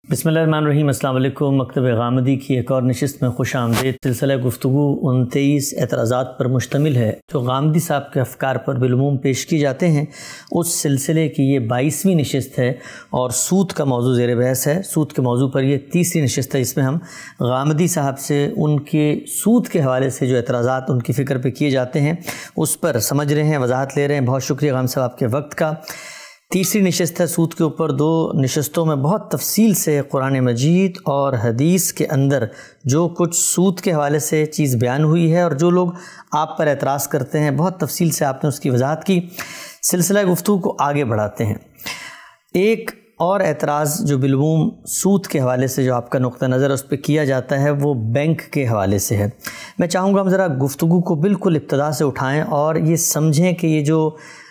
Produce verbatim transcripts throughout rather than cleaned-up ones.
بسم اللہ الرحمن الرحیم۔ السلام علیکم۔ مکتب غامدی کی ایک اور نشست میں خوش آمدید۔ سلسلہ گفتگو انتیس اعتراضات پر مشتمل ہے جو غامدی صاحب کے افکار پر بالعموم پیش کی جاتے ہیں۔ اس سلسلے کی یہ بائیسویں نشست ہے اور سود کا موضوع زیر بحث ہے۔ سود کے موضوع پر یہ تیسری نشست ہے، اس میں ہم غامدی صاحب سے ان کے سود کے حوالے سے جو اعتراضات ان کی فکر پہ کیے جاتے ہیں اس پر سمجھ رہے ہیں، وضاحت لے رہے ہیں۔ بہت شکریہ غام صاحب آپ کے وقت کا۔ تیسری نشست ہے سود کے اوپر۔ دو نشستوں میں بہت تفصیل سے قرآن مجید اور حدیث کے اندر جو کچھ سود کے حوالے سے چیز بیان ہوئی ہے اور جو لوگ آپ پر اعتراض کرتے ہیں بہت تفصیل سے آپ نے اس کی وضاحت کی۔ سلسلہ گفتگو کو آگے بڑھاتے ہیں۔ ایک اور اعتراض جو بالعموم سود کے حوالے سے جو آپ کا نقطہ نظر اس پہ کیا جاتا ہے وہ بینک کے حوالے سے ہے۔ میں چاہوں گا ہم ذرا گفتگو کو بالکل ابتدا سے اٹھائیں اور یہ سمجھیں کہ یہ جو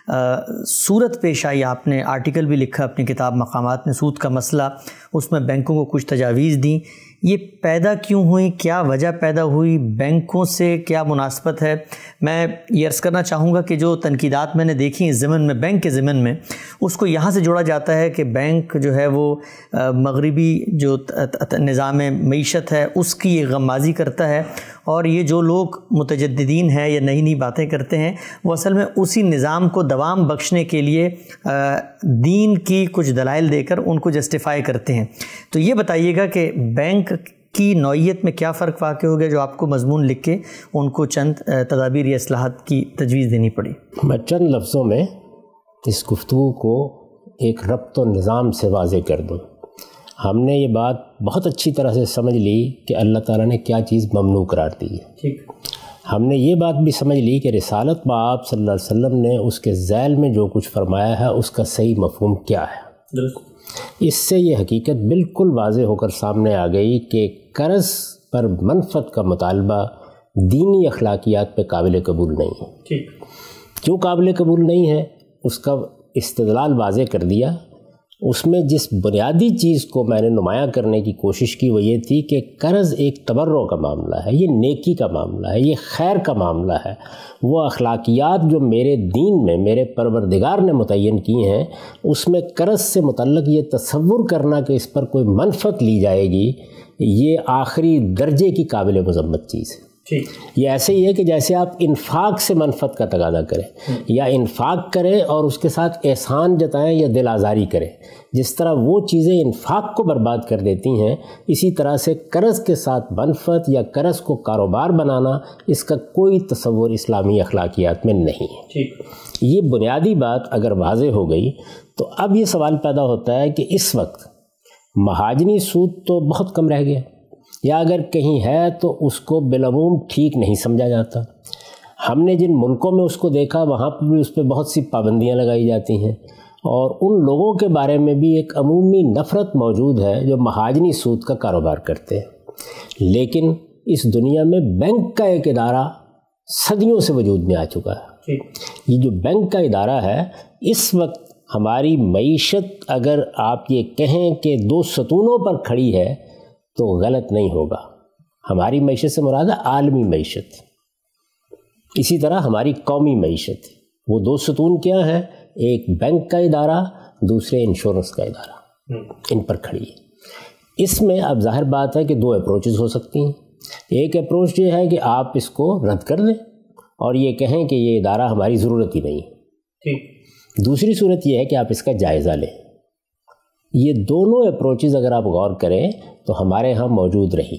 صورت پیش آئی، آپ نے آرٹیکل بھی لکھا اپنی کتاب مقامات میں، سود کا مسئلہ، اس میں بینکوں کو کچھ تجاویز دیں، یہ پیدا کیوں ہوئی، کیا وجہ پیدا ہوئی، بینکوں سے کیا مناسبت ہے؟ میں یہ عرض کرنا چاہوں گا کہ جو تنقیدات میں نے دیکھی اس ضمن میں، بینک کے ضمن میں، اس کو یہاں سے جوڑا جاتا ہے کہ بینک جو ہے وہ مغربی جو نظام معیشت ہے اس کی یہ غمازی کرتا ہے، اور یہ جو لوگ متجددین ہیں یا نئی نئی باتیں کرتے ہیں وہ اصل میں اسی نظام کو دوام بخشنے کے لیے دین کی کچھ دلائل دے کر ان کو جسٹیفائی کرتے ہیں۔ تو یہ بتائیے گا کہ بینک کی نوعیت میں کیا فرق واقع ہو گیا جو آپ کو مضمون لکھ کے ان کو چند تدابیر یا اصلاحات کی تجویز دینی پڑی؟ میں چند لفظوں میں اس گفتگو کو ایک ربط و نظام سے واضح کر دوں۔ ہم نے یہ بات بہت اچھی طرح سے سمجھ لی کہ اللہ تعالیٰ نے کیا چیز ممنوع قرار دی ہے۔ ٹھیک، ہم نے یہ بات بھی سمجھ لی کہ رسالت بآب صلی اللہ علیہ وسلم نے اس کے ذیل میں جو کچھ فرمایا ہے اس کا صحیح مفہوم کیا ہے۔ اس سے یہ حقیقت بالکل واضح ہو کر سامنے آ گئی کہ قرض پر منفعت کا مطالبہ دینی اخلاقیات پہ قابل قبول نہیں ہے۔ ٹھیک، کیوں قابل قبول نہیں ہے اس کا استدلال واضح کر دیا۔ اس میں جس بنیادی چیز کو میں نے نمایاں کرنے کی کوشش کی وہ یہ تھی کہ قرض ایک تبرع کا معاملہ ہے، یہ نیکی کا معاملہ ہے، یہ خیر کا معاملہ ہے۔ وہ اخلاقیات جو میرے دین میں میرے پروردگار نے متعین کی ہیں اس میں قرض سے متعلق یہ تصور کرنا کہ اس پر کوئی منفعت لی جائے گی یہ آخری درجے کی قابل مذمت چیز ہے۔ یہ ایسے ہی ہے کہ جیسے آپ انفاق سے منفعت کا تقاضا کریں یا انفاق کریں اور اس کے ساتھ احسان جتائیں یا دل آزاری کریں، جس طرح وہ چیزیں انفاق کو برباد کر دیتی ہیں اسی طرح سے قرض کے ساتھ منفعت یا قرض کو کاروبار بنانا اس کا کوئی تصور اسلامی اخلاقیات میں نہیں ہے۔ یہ بنیادی بات اگر واضح ہو گئی تو اب یہ سوال پیدا ہوتا ہے کہ اس وقت مہاجنی سود تو بہت کم رہ گیا یا اگر کہیں ہے تو اس کو بالعموم ٹھیک نہیں سمجھا جاتا۔ ہم نے جن ملکوں میں اس کو دیکھا وہاں پر بھی اس پہ بہت سی پابندیاں لگائی جاتی ہیں اور ان لوگوں کے بارے میں بھی ایک عمومی نفرت موجود ہے جو مہاجنی سود کا کاروبار کرتے ہیں۔ لیکن اس دنیا میں بینک کا ایک ادارہ صدیوں سے وجود میں آ چکا ہے۔ یہ جو بینک کا ادارہ ہے اس وقت ہماری معیشت اگر آپ یہ کہیں کہ دو ستونوں پر کھڑی ہے تو غلط نہیں ہوگا۔ ہماری معیشت سے مراد ہے عالمی معیشت، اسی طرح ہماری قومی معیشت۔ وہ دو ستون کیا ہیں؟ ایک بینک کا ادارہ، دوسرے انشورنس کا ادارہ، ان پر کھڑی ہے۔ اس میں اب ظاہر بات ہے کہ دو اپروچز ہو سکتی ہیں۔ ایک اپروچ یہ ہے کہ آپ اس کو رد کر دیں اور یہ کہیں کہ یہ ادارہ ہماری ضرورت ہی نہیں ہے۔ دوسری صورت یہ ہے کہ آپ اس کا جائزہ لیں۔ یہ دونوں اپروچز اگر آپ غور کریں تو ہمارے ہاں موجود رہی۔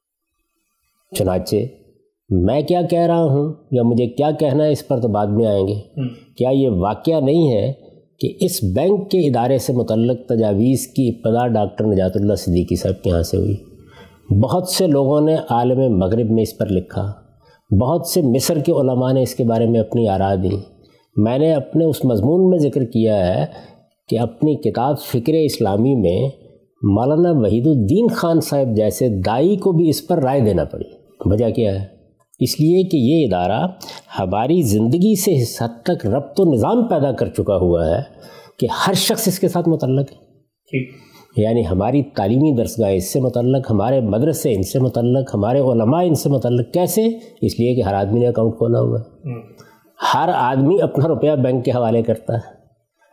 چنانچہ میں کیا کہہ رہا ہوں یا مجھے کیا کہنا ہے اس پر تو بعد میں آئیں گے۔ کیا یہ واقعہ نہیں ہے کہ اس بینک کے ادارے سے متعلق تجاویز کی ابتدا ڈاکٹر نجات اللہ صدیقی صاحب کے یہاں سے ہوئی؟ بہت سے لوگوں نے عالم مغرب میں اس پر لکھا، بہت سے مصر کے علماء نے اس کے بارے میں اپنی آراء دیں۔ میں نے اپنے اس مضمون میں ذکر کیا ہے کہ اپنی کتاب فکر اسلامی میں مولانا وحید الدین خان صاحب جیسے دائی کو بھی اس پر رائے دینا پڑی۔ وجہ کیا ہے؟ اس لیے کہ یہ ادارہ ہماری زندگی سے اس حد تک ربط و نظام پیدا کر چکا ہوا ہے کہ ہر شخص اس کے ساتھ متعلق ہے۔ یعنی ہماری تعلیمی درسگاہ اس سے متعلق، ہمارے مدرسے ان سے متعلق، ہمارے علماء ان سے متعلق۔ کیسے؟ اس لیے کہ ہر آدمی نے اکاؤنٹ کھولا ہوا ہے، ہر آدمی اپنا روپیہ بینک کے حوالے کرتا ہے۔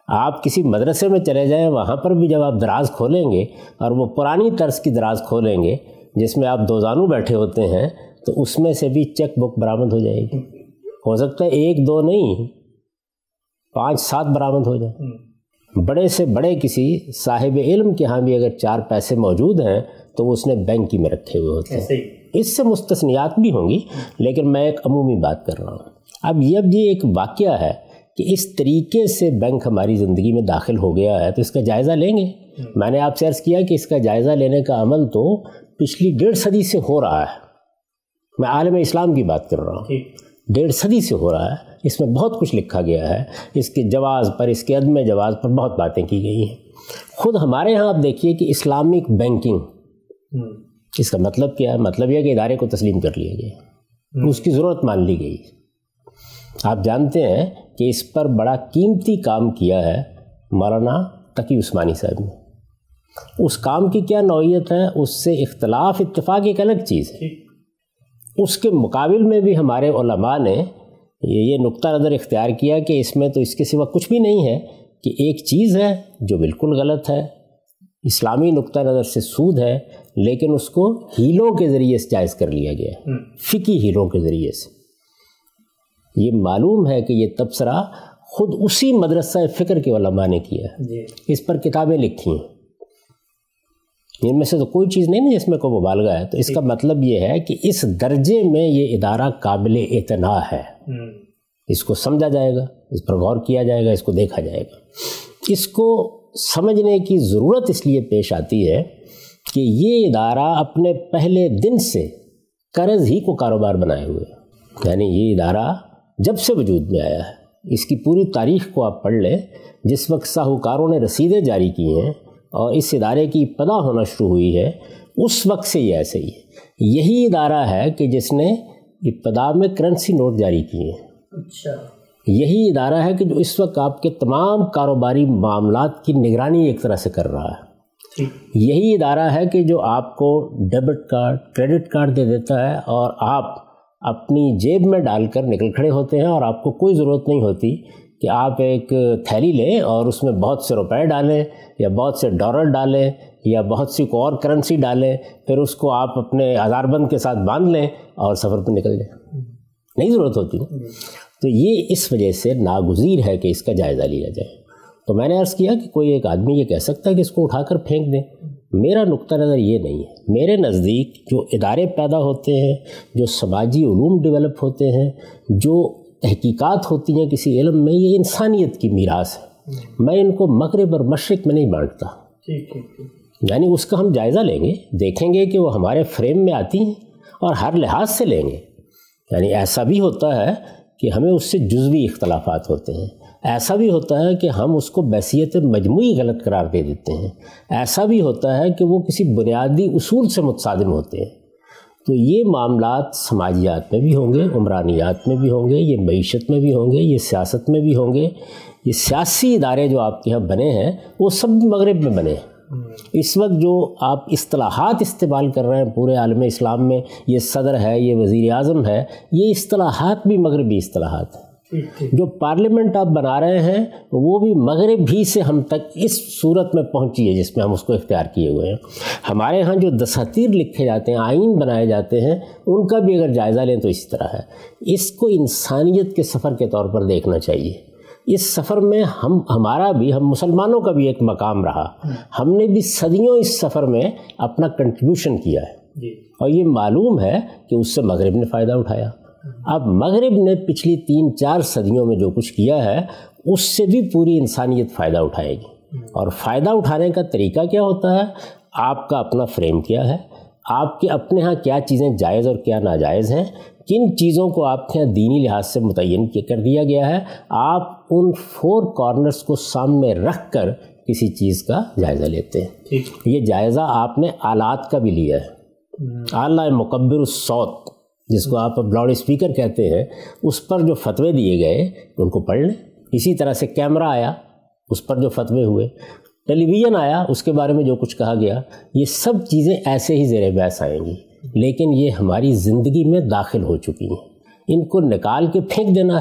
آپ کسی مدرسے میں چلے جائیں، وہاں پر بھی جب آپ دراز کھولیں گے اور وہ پرانی طرز کی دراز کھولیں گے جس میں آپ دو زانو بیٹھے ہوتے ہیں، تو اس میں سے بھی چیک بک برآمد ہو جائے گی. ہو سکتا ہے ایک دو نہیں، پانچ سات برآمد ہو جائیں. بڑے سے بڑے کسی صاحب علم کے ہاں بھی اگر چار پیسے موجود ہیں تو وہ اس نے بینک میں رکھے ہوئے ہوتے ہیں. اس سے مستثنیات بھی ہوں گی، لیکن میں ایک عمومی بات کر رہا ہوں. اب یہ اب یہ ایک واقعہ ہے کہ اس طریقے سے بینک ہماری زندگی میں داخل ہو گیا ہے، تو اس کا جائزہ لیں گے. میں نے آپ سے عرض کیا کہ اس کا جائزہ لینے کا عمل تو پچھلی ڈیڑھ صدی سے ہو رہا ہے. میں عالم اسلام کی بات کر رہا ہوں. ڈیڑھ صدی سے ہو رہا ہے. اس میں بہت کچھ لکھا گیا ہے، اس کے جواز پر، اس کے عدم جواز پر بہت باتیں کی گئی ہیں. خود ہمارے ہاں آپ دیکھیے کہ اسلامک بینکنگ، اس کا مطلب کیا ہے؟ مطلب یہ کہ ادارے کو تسلیم کر لیا گیا، اس کی ضرورت مان لی گئی. آپ جانتے ہیں کہ اس پر بڑا قیمتی کام کیا ہے مولانا تقی عثمانی صاحب نے. اس کام کی کیا نوعیت ہے، اس سے اختلاف اتفاق ایک الگ چیز ہے. اس کے مقابل میں بھی ہمارے علماء نے یہ نقطہ نظر اختیار کیا کہ اس میں تو اس کے سوا کچھ بھی نہیں ہے، کہ ایک چیز ہے جو بالکل غلط ہے، اسلامی نقطہ نظر سے سود ہے، لیکن اس کو ہیلوں کے ذریعے سے جائز کر لیا گیا، فقہی ہیلوں کے ذریعے سے. یہ معلوم ہے کہ یہ تبصرہ خود اسی مدرسہ فکر کے علماء نے کیا ہے. اس پر کتابیں لکھی ہیں. ان میں سے تو کوئی چیز نہیں جس میں کوئی مبالغہ ہے. تو اس کا مطلب یہ ہے کہ اس درجے میں یہ ادارہ قابل اعتنا ہے. اس کو سمجھا جائے گا، اس پر غور کیا جائے گا، اس کو دیکھا جائے گا. اس کو سمجھنے کی ضرورت اس لیے پیش آتی ہے کہ یہ ادارہ اپنے پہلے دن سے قرض ہی کو کاروبار بنائے ہوئے. یعنی یہ ادارہ جب سے وجود میں آیا ہے، اس کی پوری تاریخ کو آپ پڑھ لیں. جس وقت ساہوکاروں نے رسیدیں جاری کی ہیں اور اس ادارے کی ابتدا ہونا شروع ہوئی ہے، اس وقت سے یہ ایسے ہی ہے. یہی ادارہ ہے کہ جس نے ابتدا میں کرنسی نوٹ جاری کیے ہیں. اچھا. یہی ادارہ ہے کہ جو اس وقت آپ کے تمام کاروباری معاملات کی نگرانی ایک طرح سے کر رہا ہے. یہی ادارہ ہے کہ جو آپ کو ڈیبٹ کارڈ، کریڈٹ کارڈ دے دیتا ہے اور آپ اپنی جیب میں ڈال کر نکل کھڑے ہوتے ہیں، اور آپ کو کوئی ضرورت نہیں ہوتی کہ آپ ایک تھیلی لیں اور اس میں بہت سے روپے ڈالیں یا بہت سے ڈالر ڈالیں یا بہت سی کو اور کرنسی ڈالیں، پھر اس کو آپ اپنے ہزار بند کے ساتھ باندھ لیں اور سفر پہ نکل جائیں. نہیں ضرورت ہوتی. تو یہ اس وجہ سے ناگزیر ہے کہ اس کا جائزہ لیا جائے. تو میں نے عرض کیا کہ کوئی ایک آدمی یہ کہہ سکتا ہے کہ اس کو اٹھا کر پھینک دیں. میرا نقطہ نظر یہ نہیں ہے. میرے نزدیک جو ادارے پیدا ہوتے ہیں، جو سماجی علوم ڈیولپ ہوتے ہیں، جو تحقیقات ہوتی ہیں کسی علم میں، یہ انسانیت کی میراث ہے. میں ان کو مغرب اور مشرق میں نہیں بانٹتا. یعنی اس کا ہم جائزہ لیں گے، دیکھیں گے کہ وہ ہمارے فریم میں آتی ہیں اور ہر لحاظ سے لیں گے. یعنی ایسا بھی ہوتا ہے کہ ہمیں اس سے جزوی اختلافات ہوتے ہیں، ایسا بھی ہوتا ہے کہ ہم اس کو بحیثیت مجموعی غلط قرار دے دیتے ہیں، ایسا بھی ہوتا ہے کہ وہ کسی بنیادی اصول سے متصادم ہوتے ہیں. تو یہ معاملات سماجیات میں بھی ہوں گے، عمرانیات میں بھی ہوں گے، یہ معیشت میں بھی ہوں گے، یہ سیاست میں بھی ہوں گے. یہ سیاسی ادارے جو آپ کے یہاں بنے ہیں وہ سب مغرب میں بنے ہیں. اس وقت جو آپ اصطلاحات استعمال کر رہے ہیں پورے عالم اسلام میں، یہ صدر ہے، یہ وزیر اعظم ہے، یہ اصطلاحات بھی مغربی اصطلاحات ہیں. جو پارلیمنٹ آپ بنا رہے ہیں وہ بھی مغرب ہی سے ہم تک اس صورت میں پہنچی ہے جس میں ہم اس کو اختیار کیے ہوئے ہیں. ہمارے ہاں جو دساتیر لکھے جاتے ہیں، آئین بنائے جاتے ہیں، ان کا بھی اگر جائزہ لیں تو اسی طرح ہے. اس کو انسانیت کے سفر کے طور پر دیکھنا چاہیے. اس سفر میں ہم ہمارا بھی، ہم مسلمانوں کا بھی ایک مقام رہا. ہم نے بھی صدیوں اس سفر میں اپنا کنٹریبیوشن کیا ہے، اور یہ معلوم ہے کہ اس سے مغرب نے فائدہ اٹھایا. اب مغرب نے پچھلی تین چار صدیوں میں جو کچھ کیا ہے اس سے بھی پوری انسانیت فائدہ اٹھائے گی. اور فائدہ اٹھانے کا طریقہ کیا ہوتا ہے؟ آپ کا اپنا فریم کیا ہے، آپ کے اپنے ہاں کیا چیزیں جائز اور کیا ناجائز ہیں، کن چیزوں کو آپ کے یہاں دینی لحاظ سے متعین کر دیا گیا ہے. آپ ان فور کارنرز کو سامنے رکھ کر کسی چیز کا جائزہ لیتے ہیں. یہ جائزہ آپ نے آلات کا بھی لیا ہے. اعلیٰ مکبر الصوت جس کو آپ اب لاؤڈ اسپیکر کہتے ہیں، اس پر جو فتوے دیے گئے ان کو پڑھ لیں. اسی طرح سے کیمرہ آیا، اس پر جو فتوے ہوئے، ٹیلی ویژن آیا، اس کے بارے میں جو کچھ کہا گیا، یہ سب چیزیں ایسے ہی زیر بحث آئیں گی، لیکن یہ ہماری زندگی میں داخل ہو چکی ہیں. ان کو نکال کے پھینک دینا ہے،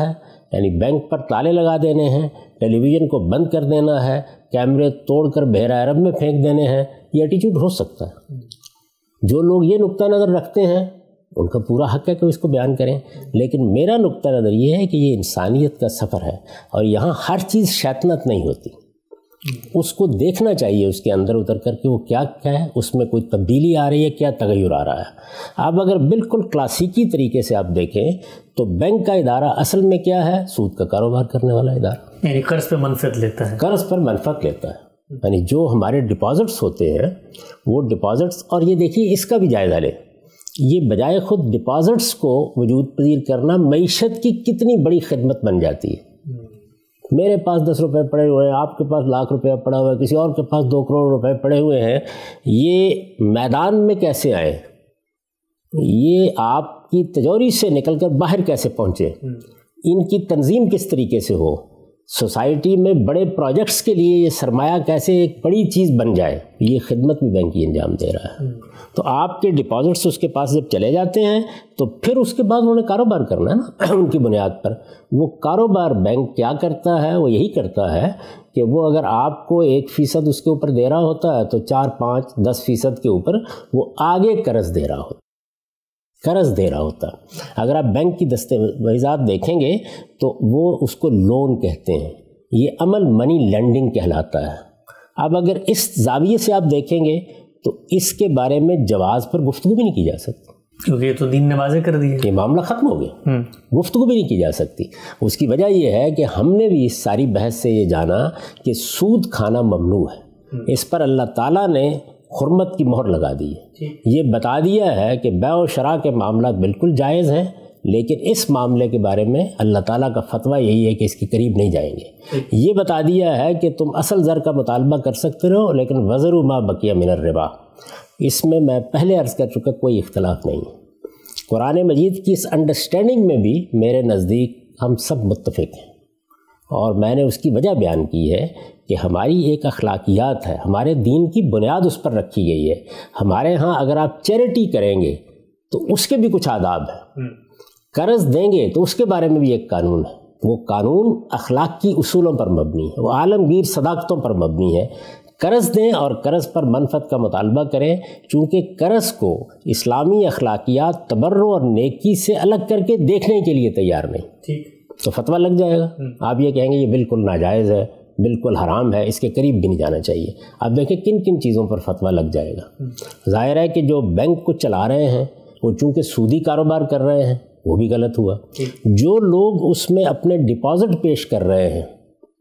یعنی بینک پر تالے لگا دینے ہیں، ٹیلی ویژن کو بند کر دینا ہے، کیمرے توڑ کر بحیرہ عرب میں پھینک دینے ہیں، یہ ایٹیچیوڈ ہو سکتا ہے۔ جو لوگ یہ نقطہ نظر رکھتے ہیں ان کا پورا حق ہے کہ اس کو بیان کریں، لیکن میرا نقطہ نظر یہ ہے کہ یہ انسانیت کا سفر ہے اور یہاں ہر چیز شیطنت نہیں ہوتی، اس کو دیکھنا چاہیے اس کے اندر اتر کر کے وہ کیا کیا ہے، اس میں کوئی تبدیلی آ رہی ہے، کیا تغیر آ رہا ہے۔ اب اگر بالکل کلاسیکی طریقے سے آپ دیکھیں تو بینک کا ادارہ اصل میں کیا ہے؟ سود کا کاروبار کرنے والا ادارہ، یعنی قرض پہ منفعت لیتا ہے، قرض پر منفعت لیتا ہے۔ یعنی جو ہمارے ڈپازٹس ہوتے ہیں وہ ڈپازٹس، اور یہ دیکھیے اس کا بھی جائزہ لیں، یہ بجائے خود ڈپازٹس کو وجود پذیر کرنا معیشت کی کتنی بڑی خدمت بن جاتی ہے۔ میرے پاس دس روپے پڑے ہوئے ہیں، آپ کے پاس لاکھ روپے پڑا ہوا ہے، کسی اور کے پاس دو کروڑ روپے پڑے ہوئے ہیں، یہ میدان میں کیسے آئے؟ یہ آپ کی تجوری سے نکل کر باہر کیسے پہنچے؟ ان کی تنظیم کس طریقے سے ہو؟ سوسائٹی میں بڑے پروجیکٹس کے لیے یہ سرمایہ کیسے ایک بڑی چیز بن جائے؟ یہ خدمت بھی بینک ہی انجام دے رہا ہے۔ تو آپ کے ڈپازٹس اس کے پاس جب چلے جاتے ہیں تو پھر اس کے بعد انہوں نے کاروبار کرنا ہے نا ان کی بنیاد پر۔ وہ کاروبار بینک کیا کرتا ہے؟ وہ یہی کرتا ہے کہ وہ اگر آپ کو ایک فیصد اس کے اوپر دے رہا ہوتا ہے تو چار پانچ دس فیصد کے اوپر وہ آگے قرض دے رہا ہوتا قرض دے رہا ہوتا اگر آپ بینک کی دستاویزات دیکھیں گے تو وہ اس کو لون کہتے ہیں، یہ عمل منی لینڈنگ کہلاتا ہے۔ اب اگر اس زاویے سے آپ دیکھیں گے تو اس کے بارے میں جواز پر گفتگو بھی نہیں کی جا سکتی، کیونکہ یہ تو دین نے واضح کر دیا، یہ معاملہ ختم ہو گیا، گفتگو بھی نہیں کی جا سکتی۔ اس کی وجہ یہ ہے کہ ہم نے بھی اس ساری بحث سے یہ جانا کہ سود کھانا ممنوع ہے، اس پر اللہ تعالیٰ نے حرمت کی مہر لگا دی ہے، یہ بتا دیا ہے کہ بیع و شراء کے معاملات بالکل جائز ہیں، لیکن اس معاملے کے بارے میں اللہ تعالیٰ کا فتویٰ یہی ہے کہ اس کے قریب نہیں جائیں گے۔ یہ بتا دیا ہے کہ تم اصل زر کا مطالبہ کر سکتے رہو، لیکن وزر ما بقیہ من الربا، اس میں میں پہلے عرض کر چکا کوئی اختلاف نہیں۔ قرآن مجید کی اس انڈرسٹینڈنگ میں بھی میرے نزدیک ہم سب متفق ہیں، اور میں نے اس کی وجہ بیان کی ہے کہ ہماری ایک اخلاقیات ہے، ہمارے دین کی بنیاد اس پر رکھی گئی ہے۔ ہمارے ہاں اگر آپ چیریٹی کریں گے تو اس کے بھی کچھ آداب ہیں، قرض دیں گے تو اس کے بارے میں بھی ایک قانون ہے، وہ قانون اخلاق کی اصولوں پر مبنی ہے، وہ عالمگیر صداقتوں پر مبنی ہے۔ قرض دیں اور قرض پر منفعت کا مطالبہ کریں، چونکہ قرض کو اسلامی اخلاقیات تبرع اور نیکی سے الگ کر کے دیکھنے کے لیے تیار نہیں، تو فتویٰ لگ جائے گا۔ آپ یہ کہیں گے یہ بالکل ناجائز ہے، بالکل حرام ہے، اس کے قریب بھی نہیں جانا چاہیے۔ آپ دیکھیں کن کن چیزوں پر فتویٰ لگ جائے گا۔ ظاہر ہے کہ جو بینک کو چلا رہے ہیں وہ چونکہ سودی کاروبار کر رہے ہیں، وہ بھی غلط ہوا۔ جو لوگ اس میں اپنے ڈپازٹ پیش کر رہے ہیں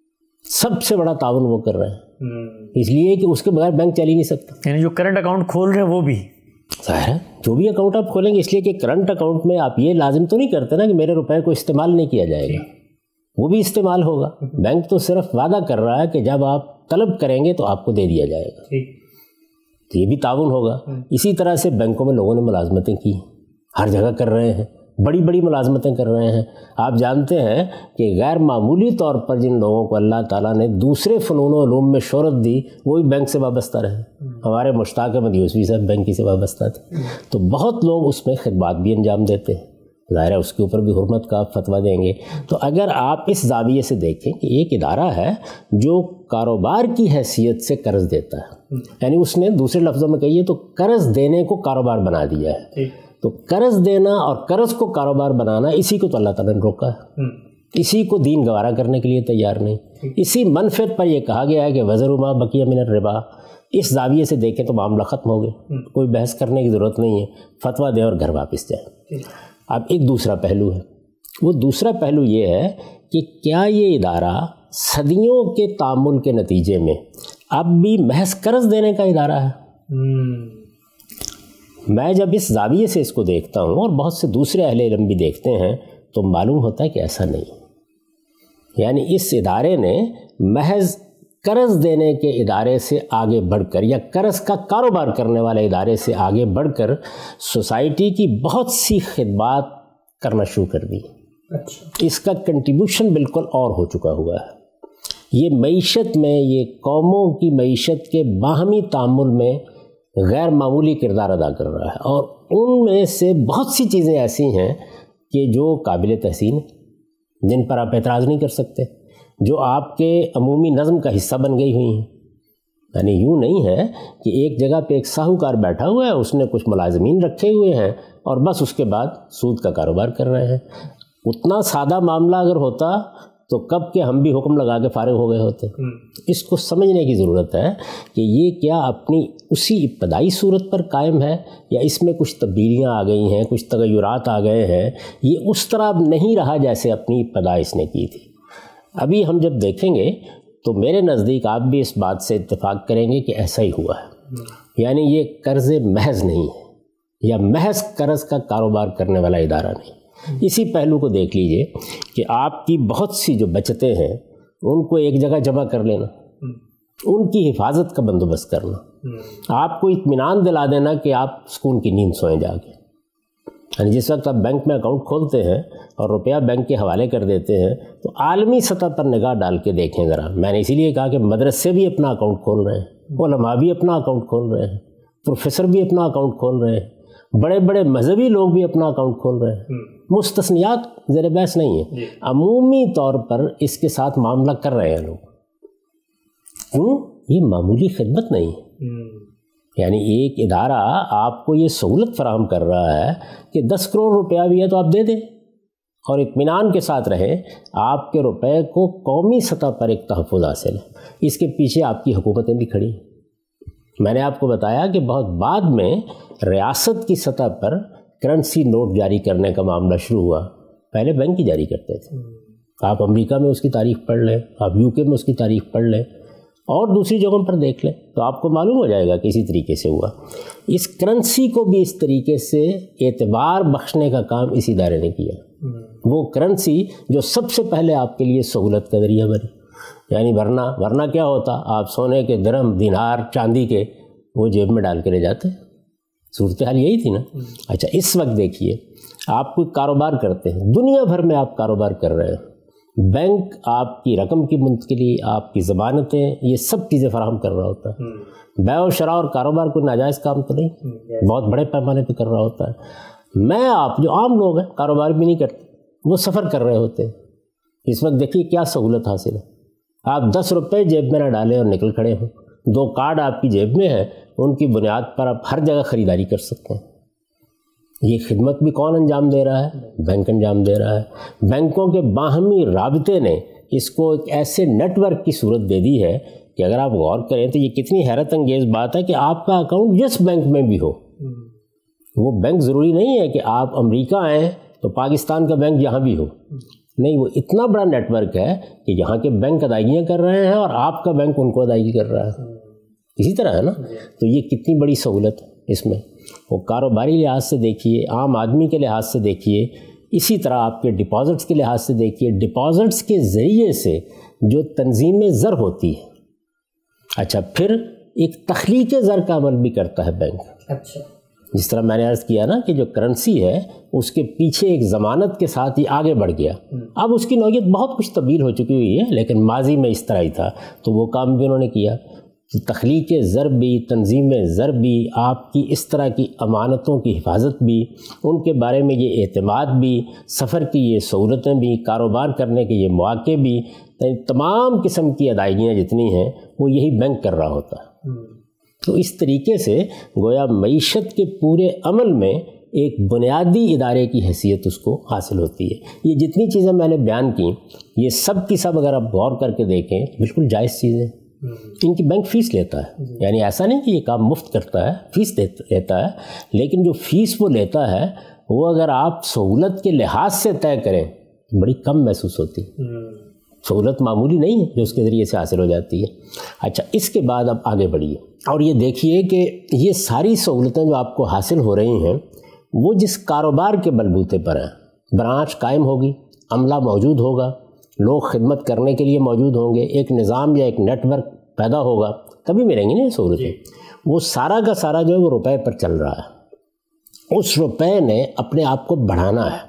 سب سے بڑا تعاون وہ کر رہے ہیں، اس لیے کہ اس کے بغیر بینک چل ہی نہیں سکتا۔ یعنی جو کرنٹ اکاؤنٹ کھول رہے ہیں وہ بھی ظاہر ہے جو بھی اکاؤنٹ آپ کھولیں گے، اس لیے کہ کرنٹ اکاؤنٹ میں آپ یہ لازم تو نہیں کرتے نا کہ میرے روپے کو استعمال نہیں کیا جائے گا، وہ بھی استعمال ہوگا۔ بینک تو صرف وعدہ کر رہا ہے کہ جب آپ طلب کریں گے تو آپ کو دے دیا جائے گا، تو یہ بھی تعاون ہوگا۔ اسی طرح سے بینکوں میں لوگوں نے ملازمتیں کی، ہر جگہ کر رہے ہیں، بڑی بڑی ملازمتیں کر رہے ہیں۔ آپ جانتے ہیں کہ غیر معمولی طور پر جن لوگوں کو اللہ تعالیٰ نے دوسرے فنون و علوم میں شہرت دی وہ بھی بینک سے وابستہ رہے۔ ہمارے مشتاق احمد یوسفی صاحب بینک ہی سے وابستہ تھے، تو بہت لوگ اس میں خدمات بھی انجام دیتے ہیں، ظاہر ہے اس کے اوپر بھی حرمت کا آپ فتویٰ دیں گے۔ تو اگر آپ اس زاویے سے دیکھیں کہ ایک ادارہ ہے جو کاروبار کی حیثیت سے قرض دیتا ہے، یعنی اس نے دوسرے لفظوں میں کہیے تو قرض دینے کو کاروبار بنا دیا ہے، تو قرض دینا اور قرض کو کاروبار بنانا اسی کو تو اللہ تعالیٰ نے روکا ہے، اسی کو دین گوارا کرنے کے لیے تیار نہیں۔ اسی منفعت پر یہ کہا گیا ہے کہ وزر ما بقیہ من الربا۔ اس زاویے سے دیکھیں تو معاملہ ختم ہو گیا، کوئی بحث کرنے کی ضرورت نہیں ہے، فتویٰ دیں اور گھر واپس جائیں۔ اب ایک دوسرا پہلو ہے، وہ دوسرا پہلو یہ ہے کہ کیا یہ ادارہ صدیوں کے تعامل کے نتیجے میں اب بھی محض قرض دینے کا ادارہ ہے؟ میں جب اس زاویے سے اس کو دیکھتا ہوں اور بہت سے دوسرے اہل علم بھی دیکھتے ہیں تو معلوم ہوتا ہے کہ ایسا نہیں، یعنی اس ادارے نے محض قرض دینے کے ادارے سے آگے بڑھ کر یا قرض کا کاروبار کرنے والے ادارے سے آگے بڑھ کر سوسائٹی کی بہت سی خدمات کرنا شروع کر دی۔ اس کا کنٹریبیوشن بالکل اور ہو چکا ہوا ہے، یہ معیشت میں، یہ قوموں کی معیشت کے باہمی تعامل میں غیر معمولی کردار ادا کر رہا ہے، اور ان میں سے بہت سی چیزیں ایسی ہیں کہ جو قابل تحسین، جن پر آپ اعتراض نہیں کر سکتے، جو آپ کے عمومی نظم کا حصہ بن گئی ہوئی ہیں۔ یعنی یوں نہیں ہے کہ ایک جگہ پہ ایک ساہوکار بیٹھا ہوا ہے، اس نے کچھ ملازمین رکھے ہوئے ہیں اور بس اس کے بعد سود کا کاروبار کر رہے ہیں۔ اتنا سادہ معاملہ اگر ہوتا تو کب کے ہم بھی حکم لگا کے فارغ ہو گئے ہوتے۔ اس کو سمجھنے کی ضرورت ہے کہ یہ کیا اپنی اسی ابتدائی صورت پر قائم ہے یا اس میں کچھ تبدیلیاں آ گئی ہیں، کچھ تغیرات آ گئے ہیں، یہ اس طرح اب نہیں رہا جیسے اپنی ابتدا اس نے کی تھی۔ ابھی ہم جب دیکھیں گے تو میرے نزدیک آپ بھی اس بات سے اتفاق کریں گے کہ ایسا ہی ہوا ہے، یعنی یہ قرض محض نہیں ہے یا محض قرض کا کاروبار کرنے والا ادارہ نہیں۔ اسی پہلو کو دیکھ لیجئے کہ آپ کی بہت سی جو بچتیں ہیں ان کو ایک جگہ جمع کر لینا، ان کی حفاظت کا بندوبست کرنا، آپ کو اطمینان دلا دینا کہ آپ سکون کی نیند سوئیں جا کے۔ یعنی جس وقت آپ بینک میں اکاؤنٹ کھولتے ہیں اور روپیہ بینک کے حوالے کر دیتے ہیں تو عالمی سطح پر نگاہ ڈال کے دیکھیں ذرا۔ میں نے اسی لیے کہا کہ مدرسے بھی اپنا اکاؤنٹ کھول رہے ہیں، علماء بھی اپنا اکاؤنٹ کھول رہے ہیں، پروفیسر بھی اپنا اکاؤنٹ کھول رہے ہیں، بڑے بڑے مذہبی لوگ بھی اپنا اکاؤنٹ کھول رہے ہیں۔ مستثنیات زیر بحث نہیں ہیں، عمومی طور پر اس کے ساتھ معاملہ کر رہے ہیں لوگ۔ کیوں؟ یہ معمولی خدمت نہیں ہے۔ یعنی ایک ادارہ آپ کو یہ سہولت فراہم کر رہا ہے کہ دس کروڑ روپیہ بھی ہے تو آپ دے دیں اور اطمینان کے ساتھ رہیں، آپ کے روپے کو قومی سطح پر ایک تحفظ حاصل ہے۔ اس کے پیچھے آپ کی حکومتیں بھی کھڑی ہیں۔ میں نے آپ کو بتایا کہ بہت بعد میں ریاست کی سطح پر کرنسی نوٹ جاری کرنے کا معاملہ شروع ہوا، پہلے بینک ہی جاری کرتے تھے۔ آپ امریکہ میں اس کی تاریخ پڑھ لیں، آپ یو کے میں اس کی تاریخ پڑھ لیں اور دوسری جگہوں پر دیکھ لیں تو آپ کو معلوم ہو جائے گا کہ اسی طریقے سے ہوا۔ اس کرنسی کو بھی اس طریقے سے اعتبار بخشنے کا کام اس ادارے نے کیا۔ وہ کرنسی جو سب سے پہلے آپ کے لیے سہولت کا ذریعہ بنی، یعنی ورنہ ورنہ کیا ہوتا، آپ سونے کے درہم، دینار، چاندی کے وہ جیب میں ڈال کے لے جاتے۔ صورتحال یہی تھی نا۔ اچھا اس وقت دیکھیے آپ کوئی کاروبار کرتے ہیں، دنیا بھر میں آپ کاروبار کر رہے ہیں، بینک آپ کی رقم کی منتقلی، آپ کی ضمانتیں، یہ سب چیزیں فراہم کر رہا ہوتا ہے۔ بیع و شراء اور کاروبار کوئی ناجائز کام تو نہیں، بہت بڑے پیمانے پہ کر رہا ہوتا ہے۔ میں آپ جو عام لوگ ہیں کاروبار بھی نہیں کرتے، وہ سفر کر رہے ہوتے ہیں۔ اس وقت دیکھیے کیا سہولت حاصل ہے، آپ دس روپے جیب میں نہ ڈالیں اور نکل کھڑے ہوں، دو کارڈ آپ کی جیب میں ہیں، ان کی بنیاد پر آپ ہر جگہ خریداری کر سکتے ہیں۔ یہ خدمت بھی کون انجام دے رہا ہے؟ بینک انجام دے رہا ہے۔ بینکوں کے باہمی رابطے نے اس کو ایک ایسے نیٹ ورک کی صورت دے دی ہے کہ اگر آپ غور کریں تو یہ کتنی حیرت انگیز بات ہے کہ آپ کا اکاؤنٹ جس بینک میں بھی ہو، وہ بینک ضروری نہیں ہے کہ آپ امریکہ آئیں تو پاکستان کا بینک یہاں بھی ہو، نہیں، وہ اتنا بڑا نیٹ ورک ہے کہ یہاں کے بینک ادائیگیاں کر رہے ہیں اور آپ کا بینک ان کو ادائیگی کر رہا ہے۔ اسی طرح ہے نا، تو یہ کتنی بڑی سہولت ہے اس میں۔ وہ کاروباری لحاظ سے دیکھیے، عام آدمی کے لحاظ سے دیکھیے، اسی طرح آپ کے ڈپازٹس کے لحاظ سے دیکھیے، ڈپازٹس کے ذریعے سے جو تنظیم زر ہوتی ہے، اچھا پھر ایک تخلیق زر کا عمل بھی کرتا ہے بینک۔ اچھا جس طرح میں نے عرض کیا نا کہ جو کرنسی ہے اس کے پیچھے ایک ضمانت کے ساتھ ہی آگے بڑھ گیا۔ اب اس کی نوعیت بہت کچھ تبدیل ہو چکی ہوئی ہے، لیکن ماضی میں اس طرح ہی تھا، تو وہ کام بھی انہوں نے کیا۔ تخلیق زر بھی، تنظیم زر بھی، آپ کی اس طرح کی امانتوں کی حفاظت بھی، ان کے بارے میں یہ اعتماد بھی، سفر کی یہ سہولتیں بھی، کاروبار کرنے کے یہ مواقع بھی، تمام قسم کی ادائیگیاں جتنی ہیں وہ یہی بینک کر رہا ہوتا ہے۔ تو اس طریقے سے گویا معیشت کے پورے عمل میں ایک بنیادی ادارے کی حیثیت اس کو حاصل ہوتی ہے۔ یہ جتنی چیزیں میں نے بیان کی، یہ سب کی سب اگر آپ غور کر کے دیکھیں بالکل جائز چیزیں۔ ان کی بینک فیس لیتا ہے، یعنی ایسا نہیں کہ یہ کام مفت کرتا ہے، فیس لیتا ہے، لیکن جو فیس وہ لیتا ہے وہ اگر آپ سہولت کے لحاظ سے طے کریں تو بڑی کم محسوس ہوتی ہے۔ سہولت معمولی نہیں ہے جو اس کے ذریعے سے حاصل ہو جاتی ہے۔ اچھا اس کے بعد اب آگے بڑھیے اور یہ دیکھیے کہ یہ ساری سہولتیں جو آپ کو حاصل ہو رہی ہیں وہ جس کاروبار کے بلبوتے پر ہیں، برانچ قائم ہوگی، عملہ موجود ہوگا، لوگ خدمت کرنے کے لیے موجود ہوں گے، ایک نظام یا ایک نیٹ ورک پیدا ہوگا، تبھی ملیں گی نا یہ سہولتیں۔ وہ سارا کا سارا جو ہے وہ روپے پر چل رہا ہے، اس روپے نے اپنے آپ کو بڑھانا ہے۔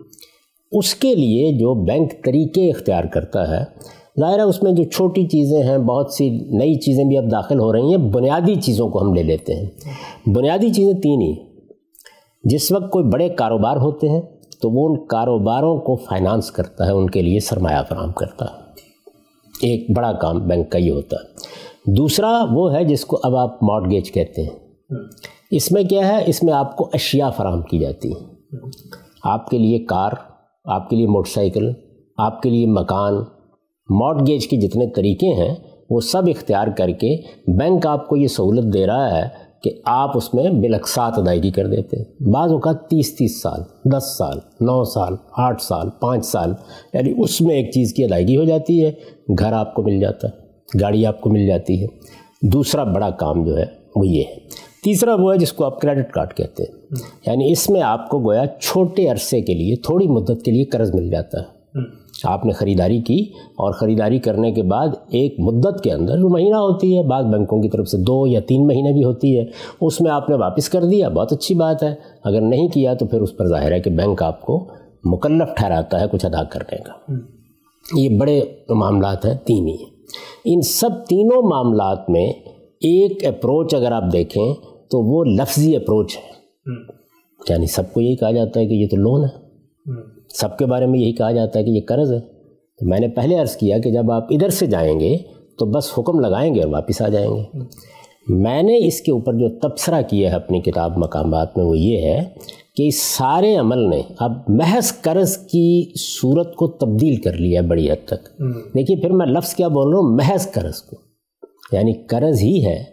اس کے لیے جو بینک طریقے اختیار کرتا ہے، ظاہر ہے اس میں جو چھوٹی چیزیں ہیں، بہت سی نئی چیزیں بھی اب داخل ہو رہی ہیں، بنیادی چیزوں کو ہم لے لیتے ہیں۔ بنیادی چیزیں تین ہی، جس وقت کوئی بڑے کاروبار ہوتے ہیں تو وہ ان کاروباروں کو فائنانس کرتا ہے، ان کے لیے سرمایہ فراہم کرتا ہے۔ ایک بڑا کام بینک کا یہ ہوتا ہے۔ دوسرا وہ ہے جس کو اب آپ مارٹگیج کہتے ہیں۔ اس میں کیا ہے، اس میں آپ کو اشیاء فراہم کی جاتی ہیں، آپ کے لیے کار، آپ کے لیے موٹر سائیکل، آپ کے لیے مکان۔ مارٹگیج کے جتنے طریقے ہیں وہ سب اختیار کر کے بینک آپ کو یہ سہولت دے رہا ہے کہ آپ اس میں بالاقساط ادائیگی کر دیتے ہیں۔ بعض اوقات تیس تیس سال، دس سال، نو سال، آٹھ سال، پانچ سال، یعنی اس میں ایک چیز کی ادائیگی ہو جاتی ہے، گھر آپ کو مل جاتا ہے، گاڑی آپ کو مل جاتی ہے۔ دوسرا بڑا کام جو ہے وہ یہ ہے۔ تیسرا وہ ہے جس کو آپ کریڈٹ کارڈ کہتے ہیں، یعنی اس میں آپ کو گویا چھوٹے عرصے کے لیے، تھوڑی مدت کے لیے قرض مل جاتا ہے۔ آپ نے خریداری کی اور خریداری کرنے کے بعد ایک مدت کے اندر جو مہینہ ہوتی ہے، بعض بینکوں کی طرف سے دو یا تین مہینے بھی ہوتی ہے، اس میں آپ نے واپس کر دیا، بہت اچھی بات ہے۔ اگر نہیں کیا تو پھر اس پر ظاہر ہے کہ بینک آپ کو مکلف ٹھہراتا ہے کچھ ادا کرنے کا۔ یہ بڑے معاملات ہیں، تین ہی ہیں۔ ان سب تینوں معاملات میں ایک اپروچ اگر آپ دیکھیں تو وہ لفظی اپروچ ہے، یعنی سب کو یہی کہا جاتا ہے کہ یہ تو لون ہے، سب کے بارے میں یہی کہا جاتا ہے کہ یہ قرض ہے۔ تو میں نے پہلے عرض کیا کہ جب آپ ادھر سے جائیں گے تو بس حکم لگائیں گے اور واپس آ جائیں گے۔ میں نے اس کے اوپر جو تبصرہ کیا ہے اپنی کتاب مقامات میں وہ یہ ہے کہ اس سارے عمل نے اب محض قرض کی صورت کو تبدیل کر لیا ہے بڑی حد تک۔ دیکھیے پھر میں لفظ کیا بول رہا ہوں، محض قرض کو، یعنی قرض ہی ہے،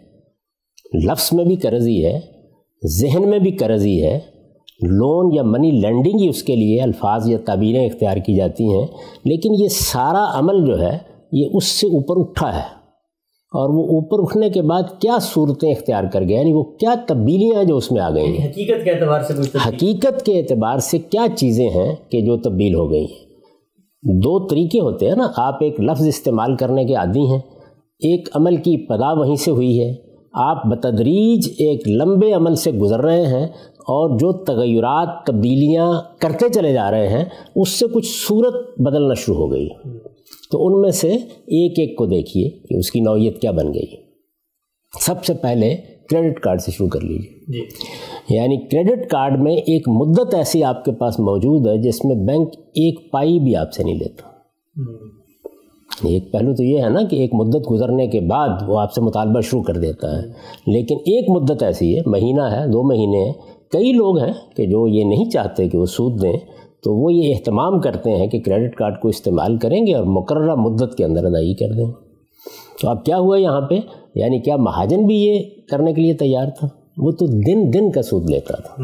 لفظ میں بھی قرض ہی ہے، ذہن میں بھی قرض ہی ہے، لون یا منی لینڈنگ ہی اس کے لیے الفاظ یا تعبیریں اختیار کی جاتی ہیں، لیکن یہ سارا عمل جو ہے یہ اس سے اوپر اٹھا ہے، اور وہ اوپر اٹھنے کے بعد کیا صورتیں اختیار کر گئے، یعنی وہ کیا تبدیلیاں جو اس میں آ گئی ہیں، حقیقت کے اعتبار سے کچھ حقیقت کے اعتبار سے کیا چیزیں ہیں کہ جو تبدیل ہو گئی ہیں۔ دو طریقے ہوتے ہیں نا، آپ ایک لفظ استعمال کرنے کے عادی ہیں، ایک عمل کی ابتدا وہیں سے ہوئی ہے، آپ بتدریج ایک لمبے عمل سے گزر رہے ہیں اور جو تغیرات تبدیلیاں کرتے چلے جا رہے ہیں اس سے کچھ صورت بدلنا شروع ہو گئی، تو ان میں سے ایک ایک کو دیکھیے کہ اس کی نوعیت کیا بن گئی۔ سب سے پہلے کریڈٹ کارڈ سے شروع کر لیجیے جی۔ یعنی کریڈٹ کارڈ میں ایک مدت ایسی آپ کے پاس موجود ہے جس میں بینک ایک پائی بھی آپ سے نہیں لیتا۔ ایک پہلو تو یہ ہے نا کہ ایک مدت گزرنے کے بعد وہ آپ سے مطالبہ شروع کر دیتا ہے، لیکن ایک مدت ایسی ہے، مہینہ ہے، دو مہینے ہیں، کئی لوگ ہیں کہ جو یہ نہیں چاہتے کہ وہ سود دیں، تو وہ یہ اہتمام کرتے ہیں کہ کریڈٹ کارڈ کو استعمال کریں گے اور مقررہ مدت کے اندر ادائیگی کر دیں۔ تو اب کیا ہوا یہاں پہ، یعنی کیا مہاجن بھی یہ کرنے کے لیے تیار تھا؟ وہ تو دن دن کا سود لیتا تھا۔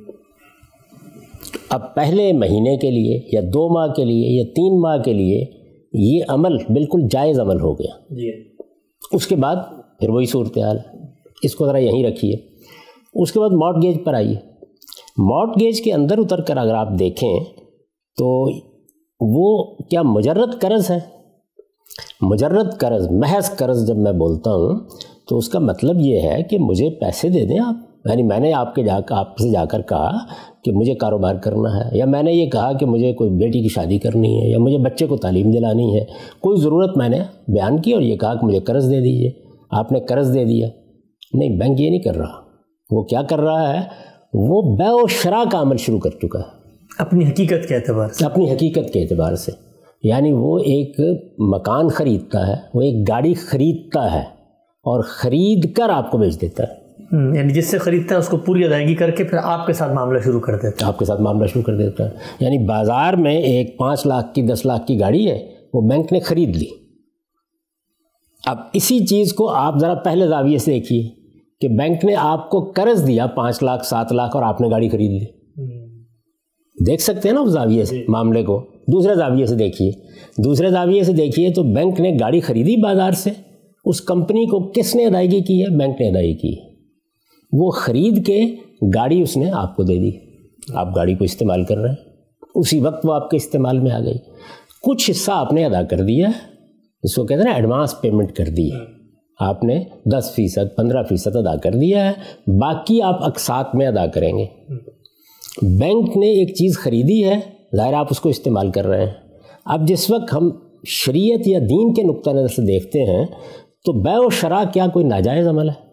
اب پہلے مہینے کے لیے یا دو ماہ کے لیے یا تین ماہ کے لیے یہ عمل بالکل جائز عمل ہو گیا جی۔ اس کے بعد پھر وہی صورتحال ہے، اس کو ذرا یہیں رکھیے۔ اس کے بعد مارٹگیج پر آئیے۔ مارٹگیج کے اندر اتر کر اگر آپ دیکھیں تو وہ کیا مجرد قرض ہے؟ مجرد قرض، محض قرض جب میں بولتا ہوں تو اس کا مطلب یہ ہے کہ مجھے پیسے دے دیں آپ، یعنی میں نے آپ کے جا آپ سے جا کر کہا کہ مجھے کاروبار کرنا ہے، یا میں نے یہ کہا کہ مجھے کوئی بیٹی کی شادی کرنی ہے، یا مجھے بچے کو تعلیم دلانی ہے، کوئی ضرورت میں نے بیان کی اور یہ کہا کہ مجھے قرض دے دیجیے، آپ نے قرض دے دیا۔ نہیں، بینک یہ نہیں کر رہا، وہ کیا کر رہا ہے، وہ بیع و شراء کا عمل شروع کر چکا ہے اپنی حقیقت کے اعتبار سے اپنی حقیقت کے اعتبار سے یعنی وہ ایک مکان خریدتا ہے، وہ ایک گاڑی خریدتا ہے اور خرید کر آپ کو بیچ دیتا ہے، یعنی جس سے خریدتا ہے اس کو پوری ادائیگی کر کے پھر آپ کے ساتھ معاملہ شروع کر دیتا ہے آپ کے ساتھ معاملہ شروع کر دیتا ہے یعنی بازار میں ایک پانچ لاکھ کی دس لاکھ کی گاڑی ہے، وہ بینک نے خرید لی۔ اب اسی چیز کو آپ ذرا پہلے زاویے سے دیکھیے کہ بینک نے آپ کو قرض دیا پانچ لاکھ سات لاکھ اور آپ نے گاڑی خرید لی۔ دیکھ سکتے ہیں نا اس زاویے سے معاملے کو۔ دوسرے زاویے سے دیکھیے دوسرے زاویے سے دیکھیے تو بینک نے گاڑی خریدی بازار سے، اس کمپنی کو کس نے ادائیگی کی ہے؟ بینک نے ادائیگی کی۔ وہ خرید کے گاڑی اس نے آپ کو دے دی، آپ گاڑی کو استعمال کر رہے ہیں، اسی وقت وہ آپ کے استعمال میں آ گئی۔ کچھ حصہ آپ نے ادا کر دیا ہے، اس کو کہتے ہیں نا ایڈوانس پیمنٹ کر دی ہے، آپ نے دس فیصد پندرہ فیصد ادا کر دیا ہے، باقی آپ اقساط میں ادا کریں گے۔ بینک نے ایک چیز خریدی ہے، ظاہر آپ اس کو استعمال کر رہے ہیں۔ اب جس وقت ہم شریعت یا دین کے نقطہ نظر سے دیکھتے ہیں تو بیع و شراء کیا کوئی ناجائز عمل ہے؟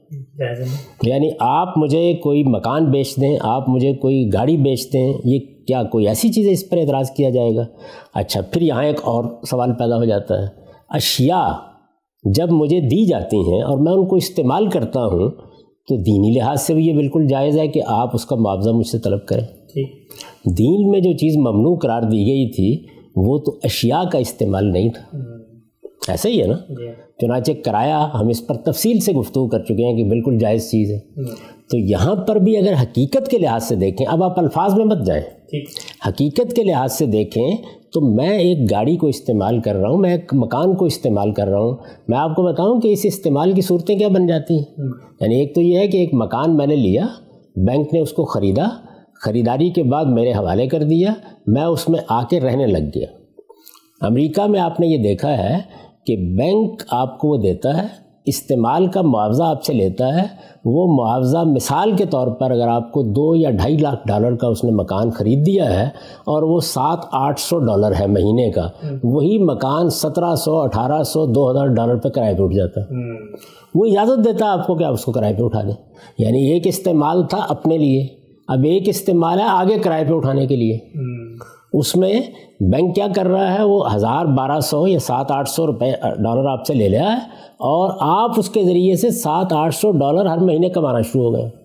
یعنی آپ مجھے کوئی مکان بیچ دیں، آپ مجھے کوئی گاڑی بیچ دیں، یہ کیا کوئی ایسی چیز ہے اس پر اعتراض کیا جائے گا؟ اچھا، پھر یہاں ایک اور سوال پیدا ہو جاتا ہے، اشیاء جب مجھے دی جاتی ہیں اور میں ان کو استعمال کرتا ہوں تو دینی لحاظ سے بھی یہ بالکل جائز ہے کہ آپ اس کا معاوضہ مجھ سے طلب کریں۔ دین میں جو چیز ممنوع قرار دی گئی تھی وہ تو اشیاء کا استعمال نہیں تھا، ایسا ہی ہے نا؟ چنانچہ کرایہ ہم اس پر تفصیل سے گفتگو کر چکے ہیں کہ بالکل جائز چیز ہے۔ تو یہاں پر بھی اگر حقیقت کے لحاظ سے دیکھیں، اب آپ الفاظ میں مت جائیں، حقیقت کے لحاظ سے دیکھیں تو میں ایک گاڑی کو استعمال کر رہا ہوں، میں ایک مکان کو استعمال کر رہا ہوں، میں آپ کو بتاؤں کہ اس استعمال کی صورتیں کیا بن جاتی ہیں۔ یعنی ایک تو یہ ہے کہ ایک مکان میں نے لیا، بینک نے اس کو خریدا، خریداری کے بعد میرے حوالے کر دیا، میں اس میں آ کے رہنے لگ گیا۔ امریکہ میں آپ نے یہ دیکھا ہے کہ بینک آپ کو وہ دیتا ہے، استعمال کا معاوضہ آپ سے لیتا ہے، وہ معاوضہ مثال کے طور پر اگر آپ کو دو یا ڈھائی لاکھ ڈالر کا اس نے مکان خرید دیا ہے اور وہ سات آٹھ سو ڈالر ہے مہینے کا، وہی مکان سترہ سو اٹھارہ سو دو ہزار ڈالر پہ کرائے پہ اٹھ جاتا ہے۔ وہ اجازت دیتا ہے آپ کو کہ آپ اس کو کرائے پہ اٹھا دیں۔ یعنی ایک استعمال تھا اپنے لیے، اب ایک استعمال ہے آگے کرائے پہ اٹھانے کے لیے۔ اس میں بینک کیا کر رہا ہے، وہ ہزار بارہ سو یا سات آٹھ سو روپے ڈالر آپ سے لے لیا ہے اور آپ اس کے ذریعے سے سات آٹھ سو ڈالر ہر مہینے کمانا شروع ہو گئے۔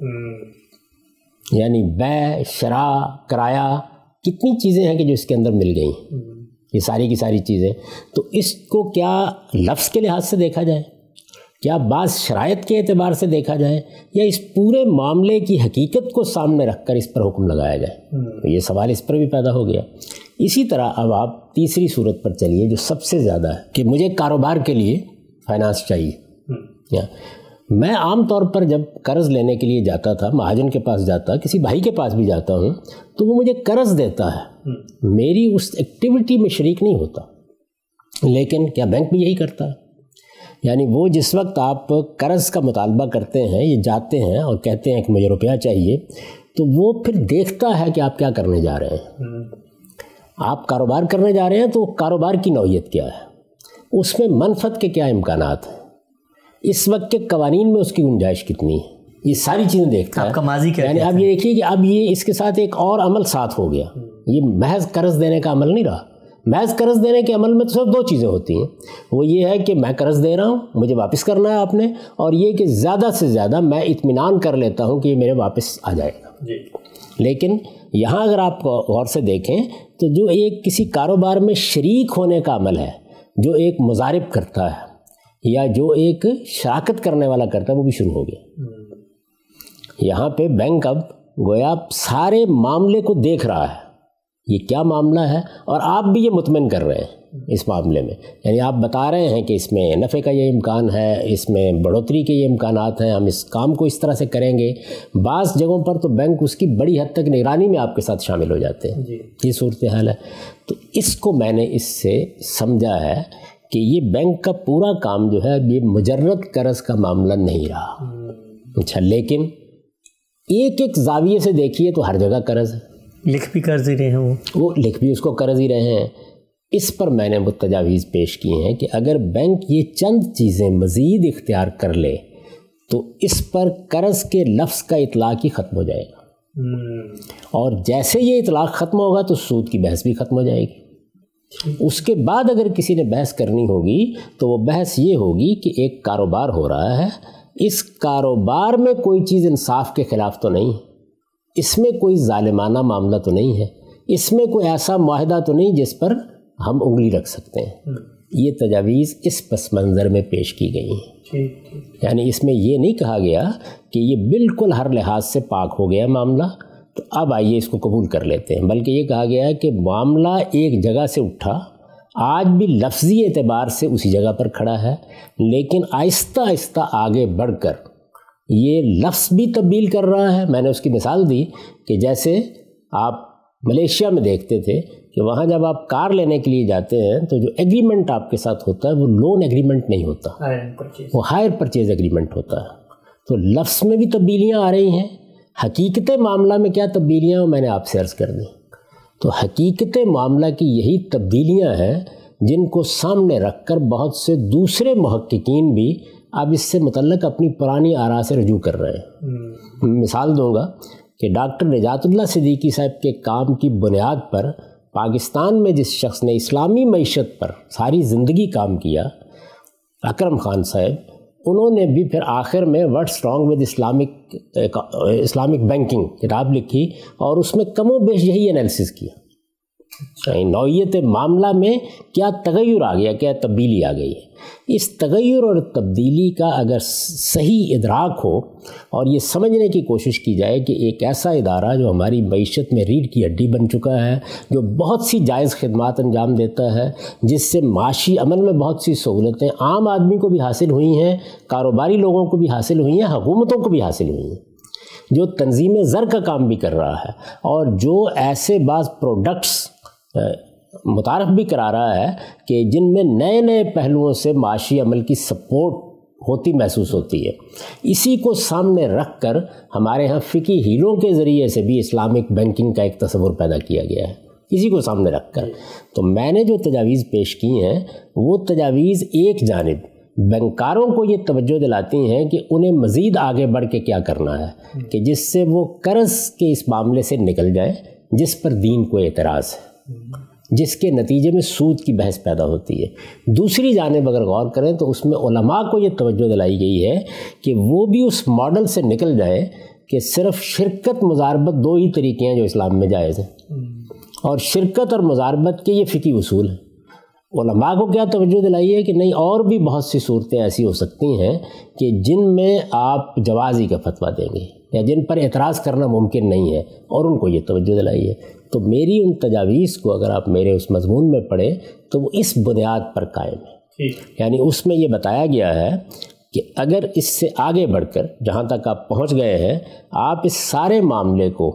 یعنی بیع، شراء، کرایہ، کتنی چیزیں ہیں کہ جو اس کے اندر مل گئی، یہ ساری کی ساری چیزیں۔ تو اس کو کیا لفظ کے لحاظ سے دیکھا جائے، کیا بعض شرائط کے اعتبار سے دیکھا جائے، یا اس پورے معاملے کی حقیقت کو سامنے رکھ کر اس پر حکم لگایا جائے؟ تو یہ سوال اس پر بھی پیدا ہو گیا۔ اسی طرح اب آپ تیسری صورت پر چلیے جو سب سے زیادہ ہے کہ مجھے کاروبار کے لیے فائنانس چاہیے۔ یا میں عام طور پر جب قرض لینے کے لیے جاتا تھا، مہاجن کے پاس جاتا، کسی بھائی کے پاس بھی جاتا ہوں تو وہ مجھے قرض دیتا ہے، میری اس ایکٹیویٹی میں شریک نہیں ہوتا، لیکن کیا بینک بھی یہی کرتا ہے؟ یعنی وہ جس وقت آپ قرض کا مطالبہ کرتے ہیں، یہ جاتے ہیں اور کہتے ہیں کہ مجھے روپیہ چاہیے، تو وہ پھر دیکھتا ہے کہ آپ کیا کرنے جا رہے ہیں۔ آپ کاروبار کرنے جا رہے ہیں تو کاروبار کی نوعیت کیا ہے، اس میں منفعت کے کیا امکانات ہیں، اس وقت کے قوانین میں اس کی گنجائش کتنی ہے، یہ ساری چیزیں دیکھتا ہے۔ آپ کا ماضی کیا یعنی اب یہ دیکھیے کہ اب یہ اس کے ساتھ ایک اور عمل ساتھ ہو گیا، یہ محض قرض دینے کا عمل نہیں رہا۔ محض قرض دینے کے عمل میں تو صرف دو چیزیں ہوتی ہیں، وہ یہ ہے کہ میں قرض دے رہا ہوں، مجھے واپس کرنا ہے آپ نے، اور یہ کہ زیادہ سے زیادہ میں اطمینان کر لیتا ہوں کہ یہ میرے واپس آ جائے گا۔ لیکن یہاں اگر آپ غور سے دیکھیں تو جو ایک کسی کاروبار میں شریک ہونے کا عمل ہے، جو ایک مضارب کرتا ہے یا جو ایک شراکت کرنے والا کرتا ہے، وہ بھی شروع ہو گیا۔ یہاں پہ بینک اب گویا سارے معاملے کو دیکھ رہا ہے، یہ کیا معاملہ ہے، اور آپ بھی یہ مطمئن کر رہے ہیں اس معاملے میں۔ یعنی آپ بتا رہے ہیں کہ اس میں نفع کا یہ امکان ہے، اس میں بڑھوتری کے یہ امکانات ہیں، ہم اس کام کو اس طرح سے کریں گے۔ بعض جگہوں پر تو بینک اس کی بڑی حد تک نگرانی میں آپ کے ساتھ شامل ہو جاتے ہیں، یہ صورتحال ہے۔ تو اس کو میں نے اس سے سمجھا ہے کہ یہ بینک کا پورا کام جو ہے یہ مجرد قرض کا معاملہ نہیں رہا۔ اچھا، لیکن ایک ایک زاویے سے دیکھیے تو ہر جگہ قرض ہے، لکھ بھی قرض ہی رہے ہیں، وہ وہ لکھ بھی اس کو قرض ہی رہے ہیں۔ اس پر میں نے وہ تجاویز پیش کی ہیں کہ اگر بینک یہ چند چیزیں مزید اختیار کر لے تو اس پر قرض کے لفظ کا اطلاق ہی ختم ہو جائے گا، اور جیسے یہ اطلاق ختم ہوگا تو سود کی بحث بھی ختم ہو جائے گی۔ اس کے بعد اگر کسی نے بحث کرنی ہوگی تو وہ بحث یہ ہوگی کہ ایک کاروبار ہو رہا ہے، اس کاروبار میں کوئی چیز انصاف کے خلاف تو نہیں ہے، اس میں کوئی ظالمانہ معاملہ تو نہیں ہے، اس میں کوئی ایسا معاہدہ تو نہیں جس پر ہم انگلی رکھ سکتے ہیں۔ یہ تجاویز اس پس منظر میں پیش کی گئی ہیں۔ یعنی اس میں یہ نہیں کہا گیا کہ یہ بالکل ہر لحاظ سے پاک ہو گیا معاملہ، تو اب آئیے اس کو قبول کر لیتے ہیں، بلکہ یہ کہا گیا ہے کہ معاملہ ایک جگہ سے اٹھا، آج بھی لفظی اعتبار سے اسی جگہ پر کھڑا ہے، لیکن آہستہ آہستہ آگے بڑھ کر یہ لفظ بھی تبدیل کر رہا ہے۔ میں نے اس کی مثال دی کہ جیسے آپ ملیشیا میں دیکھتے تھے کہ وہاں جب آپ کار لینے کے لیے جاتے ہیں تو جو ایگریمنٹ آپ کے ساتھ ہوتا ہے وہ لون ایگریمنٹ نہیں ہوتا، وہ ہائر پرچیز ایگریمنٹ ہوتا ہے۔ تو لفظ میں بھی تبدیلیاں آ رہی ہیں، حقیقت معاملہ میں کیا تبدیلیاں ہیں میں نے آپ سے عرض کر دیں۔ تو حقیقت معاملہ کی یہی تبدیلیاں ہیں جن کو سامنے رکھ کر بہت سے دوسرے محققین بھی آپ اس سے متعلق اپنی پرانی آراء سے رجوع کر رہے ہیں۔ مثال دوں گا کہ ڈاکٹر نجات اللہ صدیقی صاحب کے کام کی بنیاد پر پاکستان میں جس شخص نے اسلامی معیشت پر ساری زندگی کام کیا، اکرم خان صاحب، انہوں نے بھی پھر آخر میں what's wrong with Islamic Islamic banking کتاب لکھی اور اس میں کم و بیش یہی انالیسس کیا، نوعیت معاملہ میں کیا تغیر آ گیا، کیا تبدیلی آ گئی ہے۔ اس تغیر اور تبدیلی کا اگر صحیح ادراک ہو اور یہ سمجھنے کی کوشش کی جائے کہ ایک ایسا ادارہ جو ہماری معیشت میں ریڑھ کی ہڈی بن چکا ہے، جو بہت سی جائز خدمات انجام دیتا ہے، جس سے معاشی عمل میں بہت سی سہولتیں عام آدمی کو بھی حاصل ہوئی ہیں، کاروباری لوگوں کو بھی حاصل ہوئی ہیں، حکومتوں کو بھی حاصل ہوئی ہیں، جو تنظیم زر کا کام بھی کر رہا ہے اور جو ایسے بعض پروڈکٹس متعارف بھی کرا رہا ہے کہ جن میں نئے نئے پہلوؤں سے معاشی عمل کی سپورٹ ہوتی محسوس ہوتی ہے، اسی کو سامنے رکھ کر ہمارے ہاں فقہی ہیلوں کے ذریعے سے بھی اسلامک بینکنگ کا ایک تصور پیدا کیا گیا ہے، اسی کو سامنے رکھ کر۔ تو میں نے جو تجاویز پیش کی ہیں وہ تجاویز ایک جانب بینکاروں کو یہ توجہ دلاتی ہیں کہ انہیں مزید آگے بڑھ کے کیا کرنا ہے کہ جس سے وہ قرض کے اس معاملے سے نکل جائیں جس پر دین کو اعتراض ہے، جس کے نتیجے میں سود کی بحث پیدا ہوتی ہے۔ دوسری جانب اگر غور کریں تو اس میں علماء کو یہ توجہ دلائی گئی ہے کہ وہ بھی اس ماڈل سے نکل جائے کہ صرف شرکت مزاربت دو ہی طریقے ہیں جو اسلام میں جائز ہیں، اور شرکت اور مزاربت کے یہ فقہی اصول ہیں۔ علماء کو کیا توجہ دلائی ہے کہ نہیں، اور بھی بہت سی صورتیں ایسی ہو سکتی ہیں کہ جن میں آپ جوازی کا فتویٰ دیں گے یا جن پر اعتراض کرنا ممکن نہیں ہے، اور ان کو یہ توجہ دلائی ہے۔ تو میری ان تجاویز کو اگر آپ میرے اس مضمون میں پڑھیں تو وہ اس بنیاد پر قائم ہے، یعنی اس میں یہ بتایا گیا ہے کہ اگر اس سے آگے بڑھ کر جہاں تک آپ پہنچ گئے ہیں، آپ اس سارے معاملے کو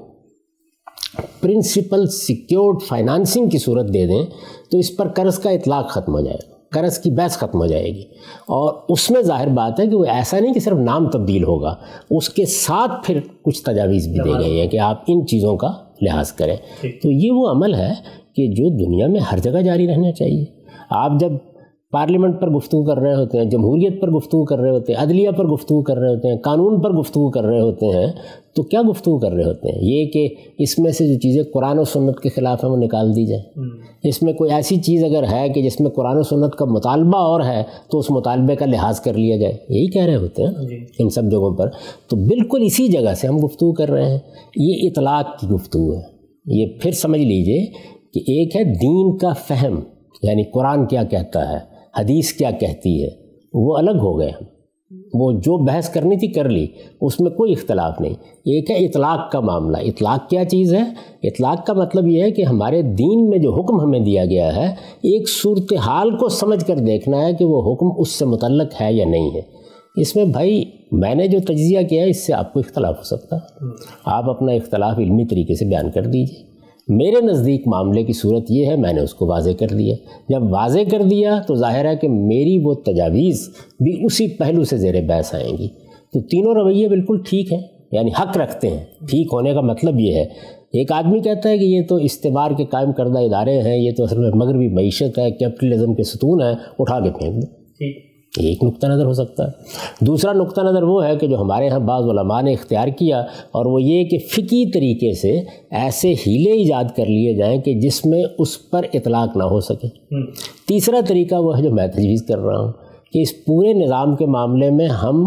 پرنسپل سیکیورڈ فائنانسنگ کی صورت دے دیں تو اس پر قرض کا اطلاق ختم ہو جائے گا، قرض کی بحث ختم ہو جائے گی، اور اس میں ظاہر بات ہے کہ وہ ایسا نہیں کہ صرف نام تبدیل ہوگا، اس کے ساتھ پھر کچھ تجاویز بھی دی گئی ہیں کہ آپ ان چیزوں کا لحاظ کریں۔ تو یہ وہ عمل ہے کہ جو دنیا میں ہر جگہ جاری رہنا چاہیے۔ آپ جب پارلیمنٹ پر گفتگو کر رہے ہوتے ہیں، جمہوریت پر گفتگو کر رہے ہوتے ہیں، عدلیہ پر گفتگو کر رہے ہوتے ہیں، قانون پر گفتگو کر رہے ہوتے ہیں، تو کیا گفتگو کر رہے ہوتے ہیں؟ یہ کہ اس میں سے جو چیزیں قرآن و سنت کے خلاف ہیں وہ نکال دی جائیں۔ اس میں کوئی ایسی چیز اگر ہے کہ جس میں قرآن و سنت کا مطالبہ اور ہے تو اس مطالبے کا لحاظ کر لیا جائے، یہی کہہ رہے ہوتے ہیں ان سب جگہوں پر۔ تو بالکل اسی جگہ سے ہم گفتگو کر رہے ہیں، یہ اطلاق کی گفتگو ہے۔ یہ پھر سمجھ لیجئے کہ ایک ہے دین کا فہم، یعنی قرآن کیا کہتا ہے، حدیث کیا کہتی ہے، وہ الگ ہو گئے ہم، وہ جو بحث کرنی تھی کر لی، اس میں کوئی اختلاف نہیں۔ ایک ہے اطلاق کا معاملہ۔ اطلاق کیا چیز ہے؟ اطلاق کا مطلب یہ ہے کہ ہمارے دین میں جو حکم ہمیں دیا گیا ہے، ایک صورتحال کو سمجھ کر دیکھنا ہے کہ وہ حکم اس سے متعلق ہے یا نہیں ہے۔ اس میں بھائی میں نے جو تجزیہ کیا ہے اس سے آپ کو اختلاف ہو سکتا ہے، آپ اپنا اختلاف علمی طریقے سے بیان کر دیجیے۔ میرے نزدیک معاملے کی صورت یہ ہے، میں نے اس کو واضح کر دیا۔ جب واضح کر دیا تو ظاہر ہے کہ میری وہ تجاویز بھی اسی پہلو سے زیر بحث آئیں گی۔ تو تینوں رویے بالکل ٹھیک ہیں، یعنی حق رکھتے ہیں۔ ٹھیک ہونے کا مطلب یہ ہے، ایک آدمی کہتا ہے کہ یہ تو استعمار کے قائم کردہ ادارے ہیں، یہ تو اصل میں مغربی معیشت ہے، کیپٹلزم کے ستون ہیں، اٹھا کے پھینک دو۔ ایک نقطہ نظر ہو سکتا ہے۔ دوسرا نقطہ نظر وہ ہے کہ جو ہمارے ہاں بعض علماء نے اختیار کیا، اور وہ یہ کہ فقہی طریقے سے ایسے ہیلے ایجاد کر لیے جائیں کہ جس میں اس پر اطلاق نہ ہو سکے۔ تیسرا طریقہ وہ ہے جو میں تجویز کر رہا ہوں کہ اس پورے نظام کے معاملے میں ہم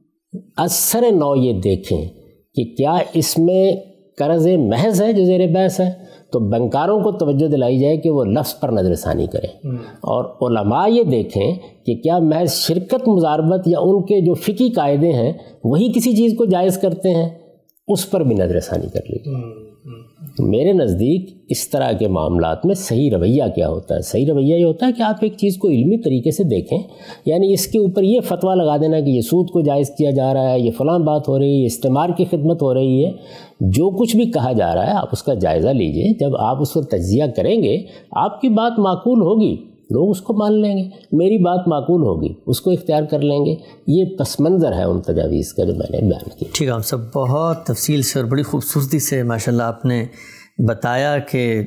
اثر نو یہ دیکھیں کہ کیا اس میں قرض محض ہے جو زیر بحث ہے، تو بینکاروں کو توجہ دلائی جائے کہ وہ لفظ پر نظر ثانی کریں، اور علماء یہ دیکھیں کہ کیا محض شرکت مزاربت یا ان کے جو فقہی قاعدے ہیں وہی کسی چیز کو جائز کرتے ہیں، اس پر بھی نظر ثانی کر لیجیے۔ تو میرے نزدیک اس طرح کے معاملات میں صحیح رویہ کیا ہوتا ہے؟ صحیح رویہ یہ ہوتا ہے کہ آپ ایک چیز کو علمی طریقے سے دیکھیں، یعنی اس کے اوپر یہ فتویٰ لگا دینا کہ یہ سود کو جائز کیا جا رہا ہے، یہ فلاں بات ہو رہی ہے، استعمار کی خدمت ہو رہی ہے، جو کچھ بھی کہا جا رہا ہے آپ اس کا جائزہ لیجئے۔ جب آپ اس پر تجزیہ کریں گے آپ کی بات معقول ہوگی، لوگ اس کو مان لیں گے، میری بات معقول ہوگی، اس کو اختیار کر لیں گے۔ یہ پس منظر ہے ان تجاویز کا جو میں نے بیان کیا۔ ٹھیک ہے، ہم سب بہت تفصیل سے اور بڑی خوبصورتی سے ماشاءاللہ آپ نے بتایا کہ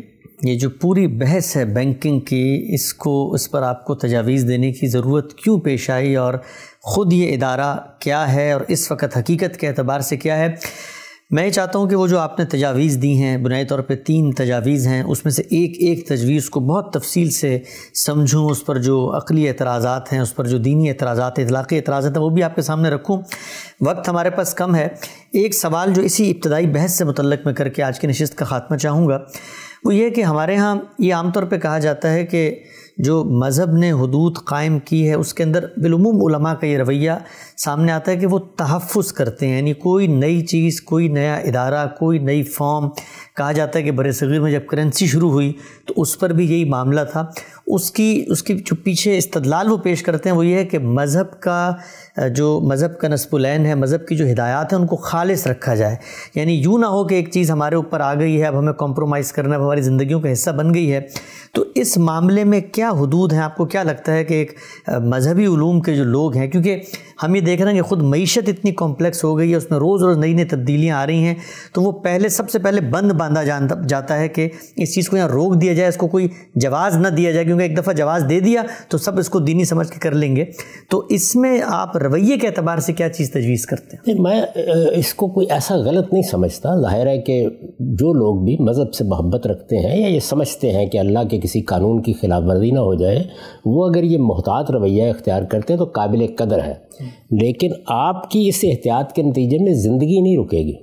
یہ جو پوری بحث ہے بینکنگ کی، اس کو اس پر آپ کو تجاویز دینے کی ضرورت کیوں پیش آئی، اور خود یہ ادارہ کیا ہے اور اس وقت حقیقت کے اعتبار سے کیا ہے؟ میں یہ چاہتا ہوں کہ وہ جو آپ نے تجاویز دی ہیں، بنیادی طور پہ تین تجاویز ہیں، اس میں سے ایک ایک تجویز کو بہت تفصیل سے سمجھوں، اس پر جو عقلی اعتراضات ہیں، اس پر جو دینی اعتراضات، اطلاقی اعتراضات ہیں، وہ بھی آپ کے سامنے رکھوں۔ وقت ہمارے پاس کم ہے۔ ایک سوال جو اسی ابتدائی بحث سے متعلق میں کر کے آج کی نشست کا خاتمہ چاہوں گا، وہ یہ کہ ہمارے ہاں یہ عام طور پہ کہا جاتا ہے کہ جو مذہب نے حدود قائم کی ہے اس کے اندر بالعموم علماء کا یہ رویہ سامنے آتا ہے کہ وہ تحفظ کرتے ہیں، یعنی کوئی نئی چیز، کوئی نیا ادارہ، کوئی نئی فارم، کہا جاتا ہے کہ بر صغیر میں جب کرنسی شروع ہوئی تو اس پر بھی یہی معاملہ تھا۔ اس کی اس کی جو پیچھے استدلال وہ پیش کرتے ہیں وہ یہ ہے کہ مذہب کا جو مذہب کا نصب العین ہے، مذہب کی جو ہدایات ہیں ان کو خالص رکھا جائے، یعنی یوں نہ ہو کہ ایک چیز ہمارے اوپر آ گئی ہے، اب ہمیں کمپرومائز کرنا ہے، اب ہماری زندگیوں کا حصہ بن گئی ہے۔ تو اس معاملے میں کیا حدود ہیں؟ آپ کو کیا لگتا ہے کہ ایک مذہبی علوم کے جو لوگ ہیں، کیونکہ ہم یہ دیکھ رہے ہیں کہ خود معیشت اتنی کمپلیکس ہو گئی ہے، اس میں روز روز نئی نئی تبدیلیاں آ رہی ہیں، تو وہ پہلے سب سے پہلے بند باندھا جاتا ہے کہ اس چیز کو یہاں روک دیا جائے، اس کو کوئی جواز نہ دیا جائے، کیونکہ ایک دفعہ جواز دے دیا تو سب اس کو دینی سمجھ کے کر لیں گے۔ تو اس میں آپ رویے کے اعتبار سے کیا چیز تجویز کرتے ہیں؟ میں اس کو کوئی ایسا غلط نہیں سمجھتا۔ ظاہر ہے کہ جو لوگ بھی مذہب سے محبت رکھتے ہیں یا یہ سمجھتے ہیں کہ اللہ کے کسی قانون کی خلاف ورزی نہ ہو جائے، وہ اگر یہ محتاط رویہ اختیار کرتے ہیں تو قابل قدر ہے، لیکن آپ کی اس احتیاط کے نتیجے میں زندگی نہیں رکے گی،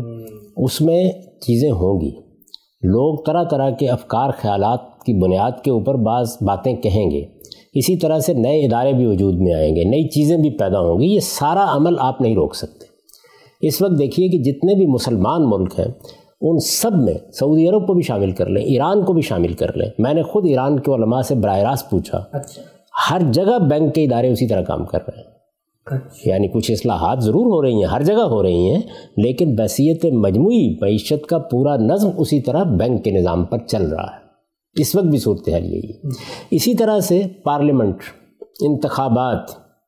اس میں چیزیں ہوں گی، لوگ طرح طرح کے افکار خیالات کی بنیاد کے اوپر بعض باتیں کہیں گے، اسی طرح سے نئے ادارے بھی وجود میں آئیں گے، نئی چیزیں بھی پیدا ہوں گی، یہ سارا عمل آپ نہیں روک سکتے۔ اس وقت دیکھیے کہ جتنے بھی مسلمان ملک ہیں ان سب میں سعودی عرب کو بھی شامل کر لیں، ایران کو بھی شامل کر لیں، میں نے خود ایران کے علماء سے براہ راست پوچھا، ہر جگہ بینک کے ادارے اسی طرح کام کر رہے ہیں، یعنی کچھ اصلاحات ضرور ہو رہی ہیں، ہر جگہ ہو رہی ہیں، لیکن بحیثیت مجموعی معیشت کا پورا نظم اسی طرح بینک کے نظام پر چل رہا ہے۔ اس وقت بھی صورتحال یہی ہے۔ اسی طرح سے پارلیمنٹ، انتخابات،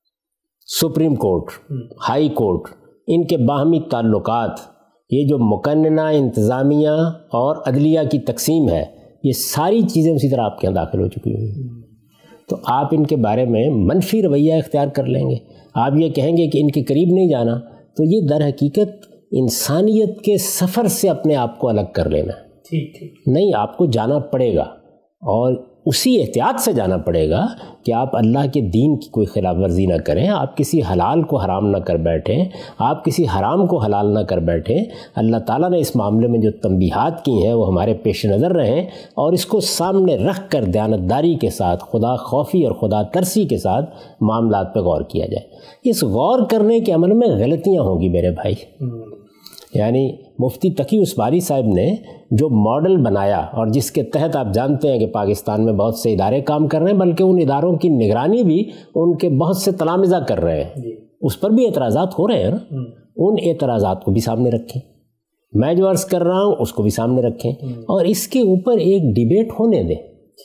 سپریم کورٹ، ہائی کورٹ، ان کے باہمی تعلقات، یہ جو مقننہ انتظامیہ اور عدلیہ کی تقسیم ہے، یہ ساری چیزیں اسی طرح آپ کے یہاں داخل ہو چکی ہوئی ہیں۔ تو آپ ان کے بارے میں منفی رویہ اختیار کر لیں گے، آپ یہ کہیں گے کہ ان کے قریب نہیں جانا، تو یہ در حقیقت انسانیت کے سفر سے اپنے آپ کو الگ کر لینا ہے۔ ٹھیک ٹھیک نہیں، آپ کو جانا پڑے گا، اور اسی احتیاط سے جانا پڑے گا کہ آپ اللہ کے دین کی کوئی خلاف ورزی نہ کریں، آپ کسی حلال کو حرام نہ کر بیٹھیں، آپ کسی حرام کو حلال نہ کر بیٹھیں۔ اللہ تعالیٰ نے اس معاملے میں جو تنبیہات کی ہیں وہ ہمارے پیش نظر رہیں، اور اس کو سامنے رکھ کر دیانتداری کے ساتھ، خدا خوفی اور خدا ترسی کے ساتھ معاملات پہ غور کیا جائے۔ اس غور کرنے کے عمل میں غلطیاں ہوں گی میرے بھائی، یعنی مفتی تقی عثمانی صاحب نے جو ماڈل بنایا، اور جس کے تحت آپ جانتے ہیں کہ پاکستان میں بہت سے ادارے کام کر رہے ہیں، بلکہ ان اداروں کی نگرانی بھی ان کے بہت سے تلامذہ کر رہے ہیں، اس پر بھی اعتراضات ہو رہے ہیں نا، ان اعتراضات کو بھی سامنے رکھیں، میں جو عرض کر رہا ہوں اس کو بھی سامنے رکھیں، اور اس کے اوپر ایک ڈیبیٹ ہونے دیں،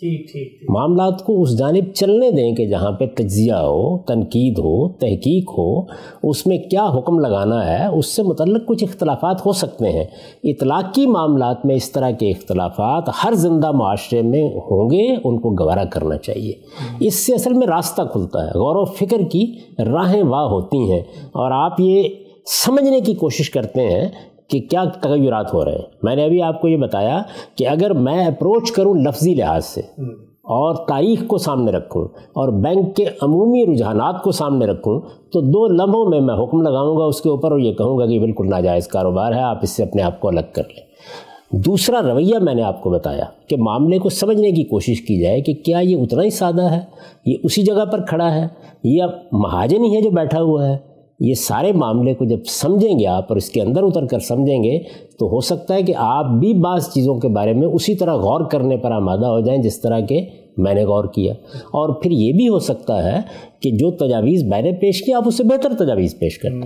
معاملات کو اس جانب چلنے دیں کہ جہاں پہ تجزیہ ہو، تنقید ہو، تحقیق ہو، اس میں کیا حکم لگانا ہے، اس سے متعلق کچھ اختلافات ہو سکتے ہیں۔ اطلاقی معاملات میں اس طرح کے اختلافات ہر زندہ معاشرے میں ہوں گے، ان کو گوارا کرنا چاہیے۔ اس سے اصل میں راستہ کھلتا ہے، غور و فکر کی راہیں واہ ہوتی ہیں، اور آپ یہ سمجھنے کی کوشش کرتے ہیں کہ کیا تغیرات ہو رہے ہیں۔ میں نے ابھی آپ کو یہ بتایا کہ اگر میں اپروچ کروں لفظی لحاظ سے اور تاریخ کو سامنے رکھوں اور بینک کے عمومی رجحانات کو سامنے رکھوں، تو دو لمحوں میں میں حکم لگاؤں گا اس کے اوپر، اور یہ کہوں گا کہ بالکل ناجائز کاروبار ہے، آپ اس سے اپنے آپ کو الگ کر لیں۔ دوسرا رویہ میں نے آپ کو بتایا کہ معاملے کو سمجھنے کی کوشش کی جائے کہ کیا یہ اتنا ہی سادہ ہے، یہ اسی جگہ پر کھڑا ہے، یا مہاجن ہی ہے جو بیٹھا ہوا ہے۔ یہ سارے معاملے کو جب سمجھیں گے آپ اور اس کے اندر اتر کر سمجھیں گے، تو ہو سکتا ہے کہ آپ بھی بعض چیزوں کے بارے میں اسی طرح غور کرنے پر آمادہ ہو جائیں جس طرح کہ میں نے غور کیا، اور پھر یہ بھی ہو سکتا ہے کہ جو تجاویز میں نے پیش کی آپ اس سے بہتر تجاویز پیش کریں۔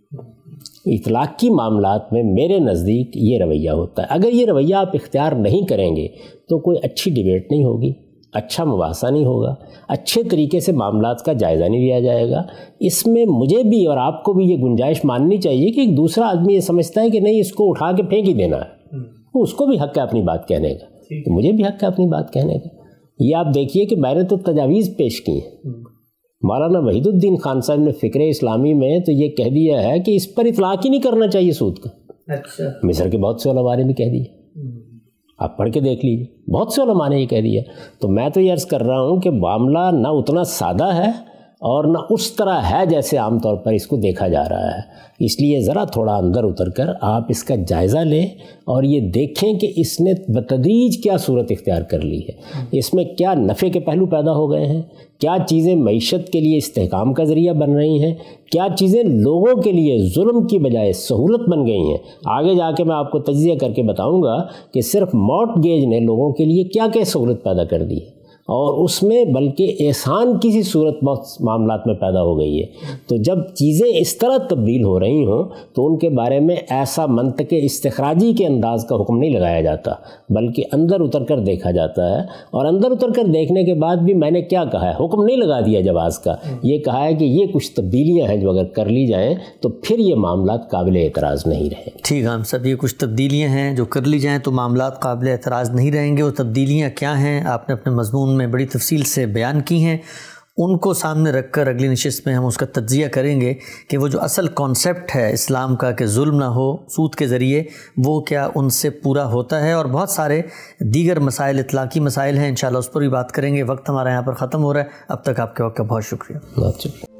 اطلاق کی معاملات میں میرے نزدیک یہ رویہ ہوتا ہے۔ اگر یہ رویہ آپ اختیار نہیں کریں گے تو کوئی اچھی ڈیبیٹ نہیں ہوگی، اچھا مباحثہ نہیں ہوگا، اچھے طریقے سے معاملات کا جائزہ نہیں لیا جائے گا۔ اس میں مجھے بھی اور آپ کو بھی یہ گنجائش ماننی چاہیے کہ ایک دوسرا آدمی یہ سمجھتا ہے کہ نہیں اس کو اٹھا کے پھینک ہی دینا ہے، اس کو بھی حق ہے اپنی بات کہنے کا، تو مجھے بھی حق ہے اپنی بات کہنے کا. یہ آپ دیکھیے کہ میں نے تو تجاویز پیش کی ہیں. مولانا وحید الدین خان صاحب نے فکر اسلامی میں تو یہ کہہ دیا ہے کہ اس پر اطلاق ہی نہیں کرنا چاہیے سود کا. اچھا. مصر کے بہت سے علماء نے بھی کہہ دیا, آپ پڑھ کے دیکھ لیجیے, بہت سے علماء نے یہ کہہ دیا. تو میں تو یہ عرض کر رہا ہوں کہ معاملہ نہ اتنا سادہ ہے اور نہ اس طرح ہے جیسے عام طور پر اس کو دیکھا جا رہا ہے. اس لیے ذرا تھوڑا اندر اتر کر آپ اس کا جائزہ لیں اور یہ دیکھیں کہ اس نے بتدریج کیا صورت اختیار کر لی ہے, اس میں کیا نفع کے پہلو پیدا ہو گئے ہیں, کیا چیزیں معیشت کے لیے استحکام کا ذریعہ بن رہی ہیں, کیا چیزیں لوگوں کے لیے ظلم کی بجائے سہولت بن گئی ہیں. آگے جا کے میں آپ کو تجزیہ کر کے بتاؤں گا کہ صرف مارٹگیج نے لوگوں کے لیے کیا کیا سہولت پیدا کر دی ہے, اور اس میں بلکہ احسان کسی صورت بہت معاملات میں پیدا ہو گئی ہے. تو جب چیزیں اس طرح تبدیل ہو رہی ہوں تو ان کے بارے میں ایسا منطق استخراجی کے انداز کا حکم نہیں لگایا جاتا, بلکہ اندر اتر کر دیکھا جاتا ہے. اور اندر اتر کر دیکھنے کے بعد بھی میں نے کیا کہا ہے, حکم نہیں لگا دیا جواز کا, یہ کہا ہے کہ یہ کچھ تبدیلیاں ہیں جو اگر کر لی جائیں تو پھر یہ معاملات قابل اعتراض نہیں رہیں. ٹھیک ہے, ہم سب یہ کچھ تبدیلیاں ہیں جو کر لی جائیں تو معاملات قابل اعتراض نہیں رہیں گے. وہ تبدیلیاں کیا ہیں آپ نے اپنے مضمون میں بڑی تفصیل سے بیان کی ہیں, ان کو سامنے رکھ کر اگلی نشست میں ہم اس کا تجزیہ کریں گے کہ وہ جو اصل کانسیپٹ ہے اسلام کا کہ ظلم نہ ہو سود کے ذریعے, وہ کیا ان سے پورا ہوتا ہے. اور بہت سارے دیگر مسائل, اطلاقی مسائل ہیں, انشاءاللہ اس پر بھی بات کریں گے. وقت ہمارا یہاں پر ختم ہو رہا ہے. اب تک آپ کے وقت کا بہت شکریہ.